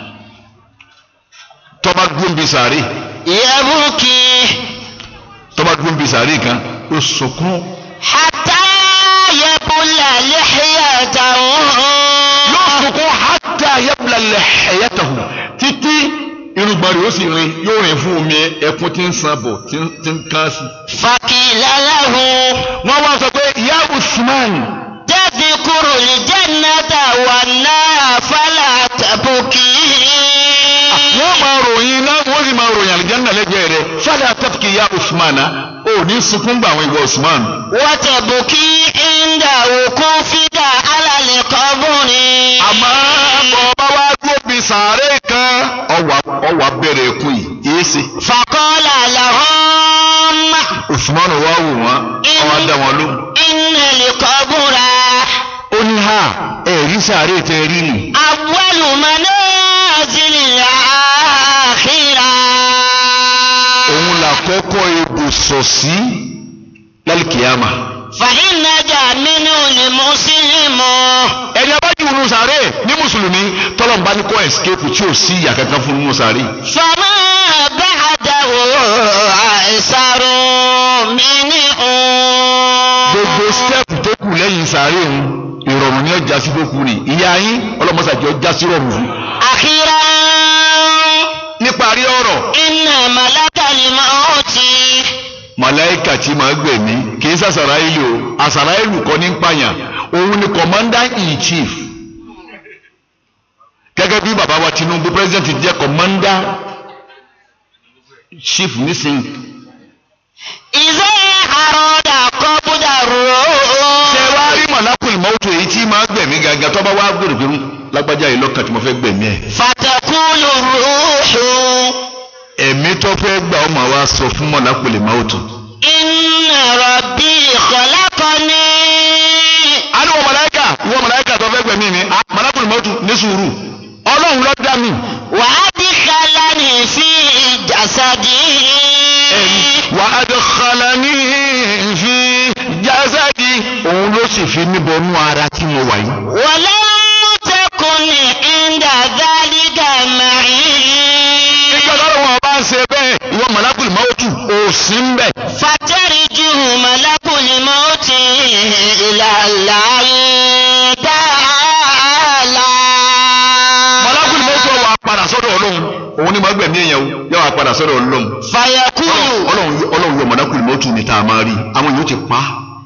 B: tọ́ba gbóǹbi sàárè.
A: yabuki.
B: tọ́ba gbóǹbi sàárè kan ó sọkún.
A: hatta yabula lihiyatahu.
B: yóò sọkún hatta yabula lihiyatahu títí irùngbọ̀n rẹ̀ ó sì rìn yóò rìn fún omi ẹkún tí ń san bọ̀ tí ń kán sí.
A: fakila lahu.
B: wọ́n wá sọ pé ya Usman.
A: tadhkuru al-jannata wan-nara fala tabki.
B: wọ́n máa ròyìn náà wọ́n sì máa ròyìn àlìjánnà lẹ́gbẹ̀ẹ́ rẹ̀ fala tabki ya Usman ó ní sunkún gbà àwọn ìwọ Usman.
A: wa tabki inda wukufika ala al-qabri.
B: àmọ́ bọ̀ bá wá gbóbi sàárè kan ọwà ọwà bẹ̀rẹ̀ ẹkún yìí yìí sí.
A: faqala lahum.
B: Usman wá wò wọ́n ọwọ́ dá wọn lóhùn.
A: inna al-qabra.
B: ó ní ha ẹ̀rí sàárè tẹ rí nì.
A: awwalu manazili al-akhirah.
B: òun là kọ́kọ́ ibùsọ̀ sí lálùkìyàmà.
A: fa inna jaminu al-muslimu.
B: ẹni abájú nù sàárè ní mùsùlùmí tọ́lọ̀mbá ní kọ́ escape tí ò sí ìyà kankan fún nù sàárè.
A: fama ba'dahu aisaru minhu.
B: gbogbo step tó kù lẹ́yìn sàárè ń ìrọ̀rùn ní ọjà sí fókù rè ìyá yín ọlọ́mọsàjì ọjà sí rọrùn fún.
A: akhiran.
B: níparí ọ̀rọ̀.
A: inna malakal mauti.
B: màláìkà tí màá gbẹ̀mí kì í sàṣàrà ìlú o àṣàrà ìlú kọ́ ní pààyàn òun ni commander in chief gẹ́gẹ́ bí bàbá wa Tinubu president jẹ́ commander chief nísìnyí.
A: iza arada qabda ruh.
B: ṣé wàá rí malakul mautu èyí tí màá gbẹ̀mí gàgà tó bá wá gbèrò pé lágbájá yìí lọ́kàn tí mo fẹ́ gbẹ̀mí ẹ̀.
A: fatakulu ruhu.
B: ẹ̀mí tó fẹ́ gbà ọ́ màá wá sọ fún malakul mautu.
A: inna rabbi khalaqani.
B: a ní wọ màláìkà wọ màláìkà tó fẹ́ gbẹ̀mí mi malakul mautu ní sùúrù ọlọ́run ló dá mi.
A: wa adkhalani fi jasadi.
B: wa adkhalani fi jasadi òun ló sì fi mí bọnú ara tí mo wà yìí.
A: walam takun inda dhalika ma'i.
B: ìjọ lọ́rọ̀ wọn bá ń ṣe bẹ́ẹ̀ ìwọ malakul mautu ò sí ń bẹ̀.
A: fatarju malakul mauti ila Allahi ta'ala.
B: malakul mautu wà padà sọ́dọ̀ ọlọ́run òun ni mo gbẹ̀mí èèyàn o yóò wà padà sọ́dọ̀ ọlọ́run.
A: fayakulu.
B: ọlọ́run ọlọ́run yọ malakul mautu ní tá a máa rí àwọn yóò ti pa.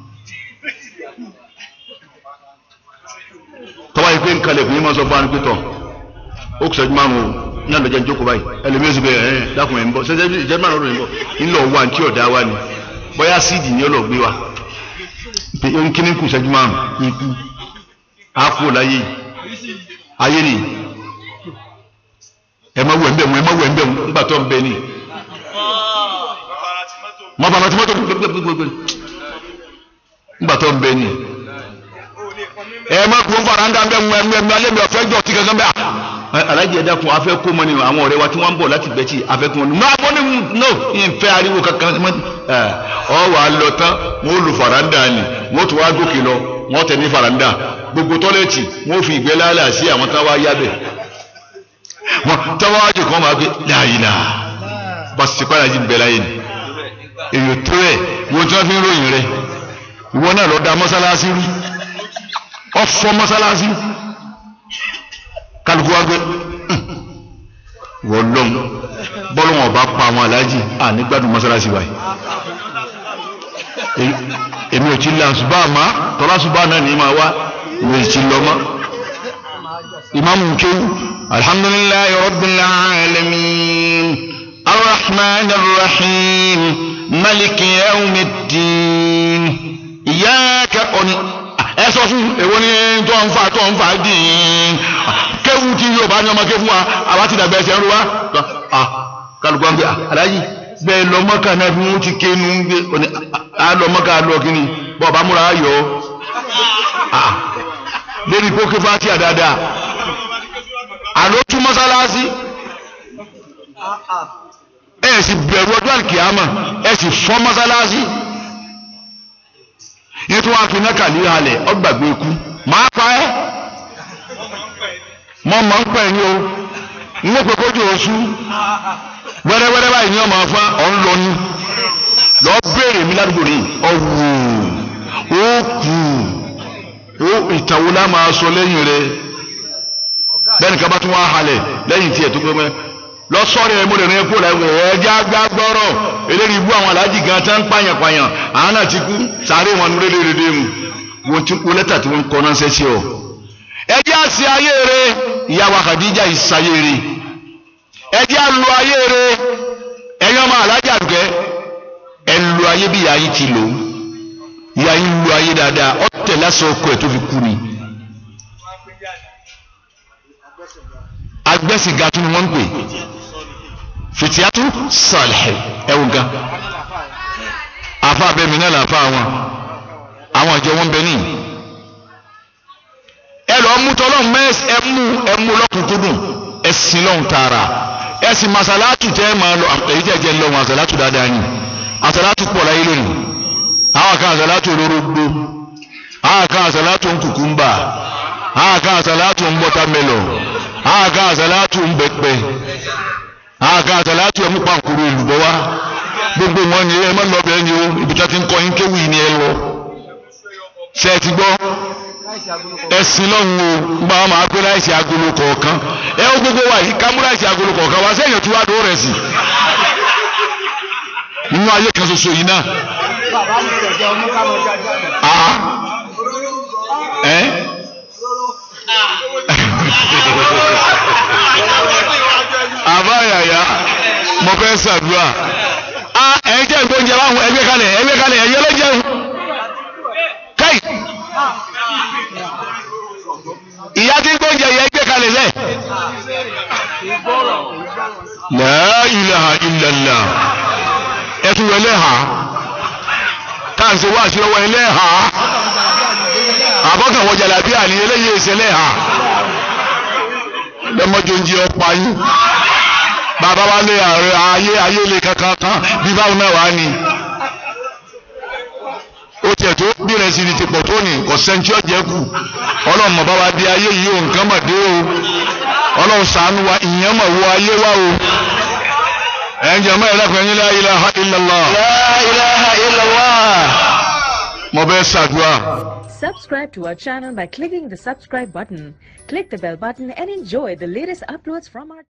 B: tọ́wá yìí pé nǹkan lè fún yín máa sọ fún wa ní pẹ́tọ̀ ó kù sẹ́jú márùn-ún ní àlọ́jà ń jókòó báyìí ẹlẹ́mìí bẹ́ẹ̀ ẹ̀ dákun ẹ̀ ń bọ̀ sẹ́jú ìjẹ́ márùn-ún rẹ̀ ń bọ̀ ńlọ wà ní tí ọ̀dà wa ni bóyá síìdì ni ọlọ́ gbé wa pé ó ń kíní kù sẹ́jú márùn-ún ikú àpò láyé ayé ni ẹ má wẹ̀ ń bẹ̀ wọn ẹ má wẹ̀ ń bẹ̀ wọn ńgbà tó ń bẹ ni mọ bàbá tí mọ́tò gbẹgbẹgbẹgbẹ ńgbà tó ń bẹ ni ẹ má kún faranda ń bẹ ń wẹ ń alẹ́ mi ọ̀fẹ́ jọ ti kankan bẹ́ẹ̀ alájẹ ẹ̀dá kun afẹ́ kó mọ́ ni àwọn ọ̀rẹ́ wa tí wọ́n ń bọ̀ láti bẹ́tì afẹ́ kó mọ́ ni máa bọ́ ní no ìfẹ́ ariwo kankan ọ wà á lọ tán wọ́n lu faranda ni wọ́n tún wá gòkè lọ wọ́n tẹ̀ ní faranda gbogbo tọ́lẹ̀tì wọ́n fi ìgbẹ́ lálẹ́ àti àwọn táwa wá yábẹ̀ wọ́n táwa wá jù kọ́ máa gbé láàyè pàṣẹ pàrọ̀ yìí ń bẹ láyé ni èyí tó ẹ̀ wọ́n tí wọ́n fi ń ròyìn rẹ̀ ìwọ náà lọ da mọ́sálásí rú ọ̀fọ̀ mọ́sálásí kálukú wá gbé wọ́n lọ́n bọ́lú wọn bá pa àwọn aláàjì à nígbàdùn mọ́sálásí wáyé èmi ò tí ń la ṣùgbọ́n àmọ́ tọ́lá ṣùgbọ́n náà ní ma wá méjì lọ́mọ́ ìmáàmù kéwù alhamdulillahi rabbil alamin arrahman arrahim maliki yawmiddin iyyaka ọ̀nì ẹ sọ fún èwo ni tó ń fa tó ń fa dín kéwù tí yóò bá ní ọmọ ké fún wa àwa ti dàgbà ẹsẹ̀ ń ru wa kálukú wọn gbé aláyí bẹ́ẹ̀ lọ́mọ́ká náà bí wọ́n ti kéénú gbé alọ́mọ́ká lọ kí ni bọ́ ọba múra ayọ̀ lórí pókè fàtí àdáadáa àló tún mọ́sálásí ẹ̀ sì bẹ̀rù ọjọ́ àlùkìyámà ẹ̀ sì fọ́ mọ́sálásí yẹn tó wá fi náà ní halẹ̀ ọgbàgbé ikú máa pa ẹ́ mọ́ mọ́ ń pẹ̀ ní o ń wọ́n pẹ̀ kójú oṣù wẹ́rẹ́wẹ́rẹ́ báyìí ní ọmọ afá ọ̀n lọ ní lọ béèrè mi ládùúgbò ní ọ̀wù ó kù ó ìtàwó lá máa sọ lẹ́yìn rẹ̀ bẹ́ẹ̀ni ká bá tún wá halẹ̀ lẹ́yìn tí ẹ̀ tó pẹ́ mẹ́ lọ sọ́ọ̀rẹ́ ẹ̀ mo lè rìn ẹ́ kó láìpẹ́ ẹ̀ẹ́dí agbágbọ́rọ̀ eléyìí ibú àwọn aláàjì gan tán pààyàn pààyàn àwọn náà ti kú sáré wọn ní rédèrèdè mu wo ti kú lẹ́tà tí wọ́n kọ́ náà ṣẹ́ sí ọ. ẹjẹ́ àṣì ayé rẹ̀ ìyàwó Khadija ìṣayé rẹ̀ ẹjẹ́ àlù ayé rẹ̀ ẹ̀yọ́ máa alájà dùkẹ́ ẹ̀ lu ayé bí ìyá yìí ti lò ìyá yìí lu ayé dáadáa ọ̀tẹ̀ lásán ọkọ ẹ̀ tó fi kú ni. agbẹ́sìnga tún ni wọ́n ń pè fìtìyàtú sàlẹ̀ ẹ̀wù gan àfa abẹ́mi náà làfa àwọn àwọn ìjọ wọn bẹ ní. ẹ lọ mú tọ́lọ́ mẹ́s ẹ mú ẹ mú lọ́kùnkúndùn ẹ sin lọ́hùn tààrà ẹ sì masalatu tẹ́ ẹ máa lọ èyí tẹ́ ẹ jẹ́ ń lọ́hùn masalatu dáadáa ni masalatu pọ̀ láyé lónìí àwọn kan masalatu olórógbó àwọn kan masalatu nkùkùmbà àwọn kan masalatu mbọ́tàmẹ́lọ̀ àwọn kan masalatu mbẹ́pẹ́ àwọn kan masalatu ẹ̀mú pàǹkúrú ìlúbọ̀ wá gbogbo wọn ni ẹ má lọ bẹ́ẹ̀ ni o ibi tí a ti ń kọ́ yín kéwì ni ẹ lọ ṣe é ti gbọ́ ẹ̀sìn lọ́hùn o gba ọmọ akpé láìsí agolo kọ̀ọ̀kan ẹ ó gbogbo wa yìí kámú láìsí agolo kọ̀ọ̀kan wá sẹ́yìn tí wàá dó rẹ̀ sí nínú ayé kan ṣoṣo yìí náà. ẹ àbáyàyà mo fẹ́ ṣàdúrà ẹ̀yin jẹ́ ìgbóúnjẹ báwọn ẹgbẹ́ kalẹ̀ ẹgbẹ́ kalẹ̀ ẹ̀yẹ́ ló jẹun káì ìyá tí ń gbóúnjẹ yẹ ẹgbẹ́ kalẹ̀ lẹ̀. La ilaha illallah ẹtù wẹlé ha káàsì wá sí ọwọ́ ẹlẹ́ ha àbọ̀kàn wọ jàlábíà ní eléyìí ìṣẹ̀lẹ̀ ha lẹ́mọ́jọ́ ń jẹ ọ̀pá yín bàbá wa lé ààrẹ ayé ayé lè kankan kan bí báwọn náà wà ní. ó tiẹ̀ tó bí rẹ̀ sì ni ti pọ̀ tó ní kò sẹ́ńtì ọ̀jẹ̀ kù ọlọ́run mọ̀ bá wa di ayé yìí o nǹkan mọ̀ dé o ọlọ́run ṣàánú wa ìyẹn mọ̀ wo ayé wa o. ẹ̀ ń jẹ́ mọ́ ẹ̀rọ kan yín la ilaha illallah.
A: La ilaha illallah.
B: mo bẹ́ ṣàdúrà.
C: Subscribe to our channel by clicking the subscribe button. Click the bell button and enjoy the latest uploads from our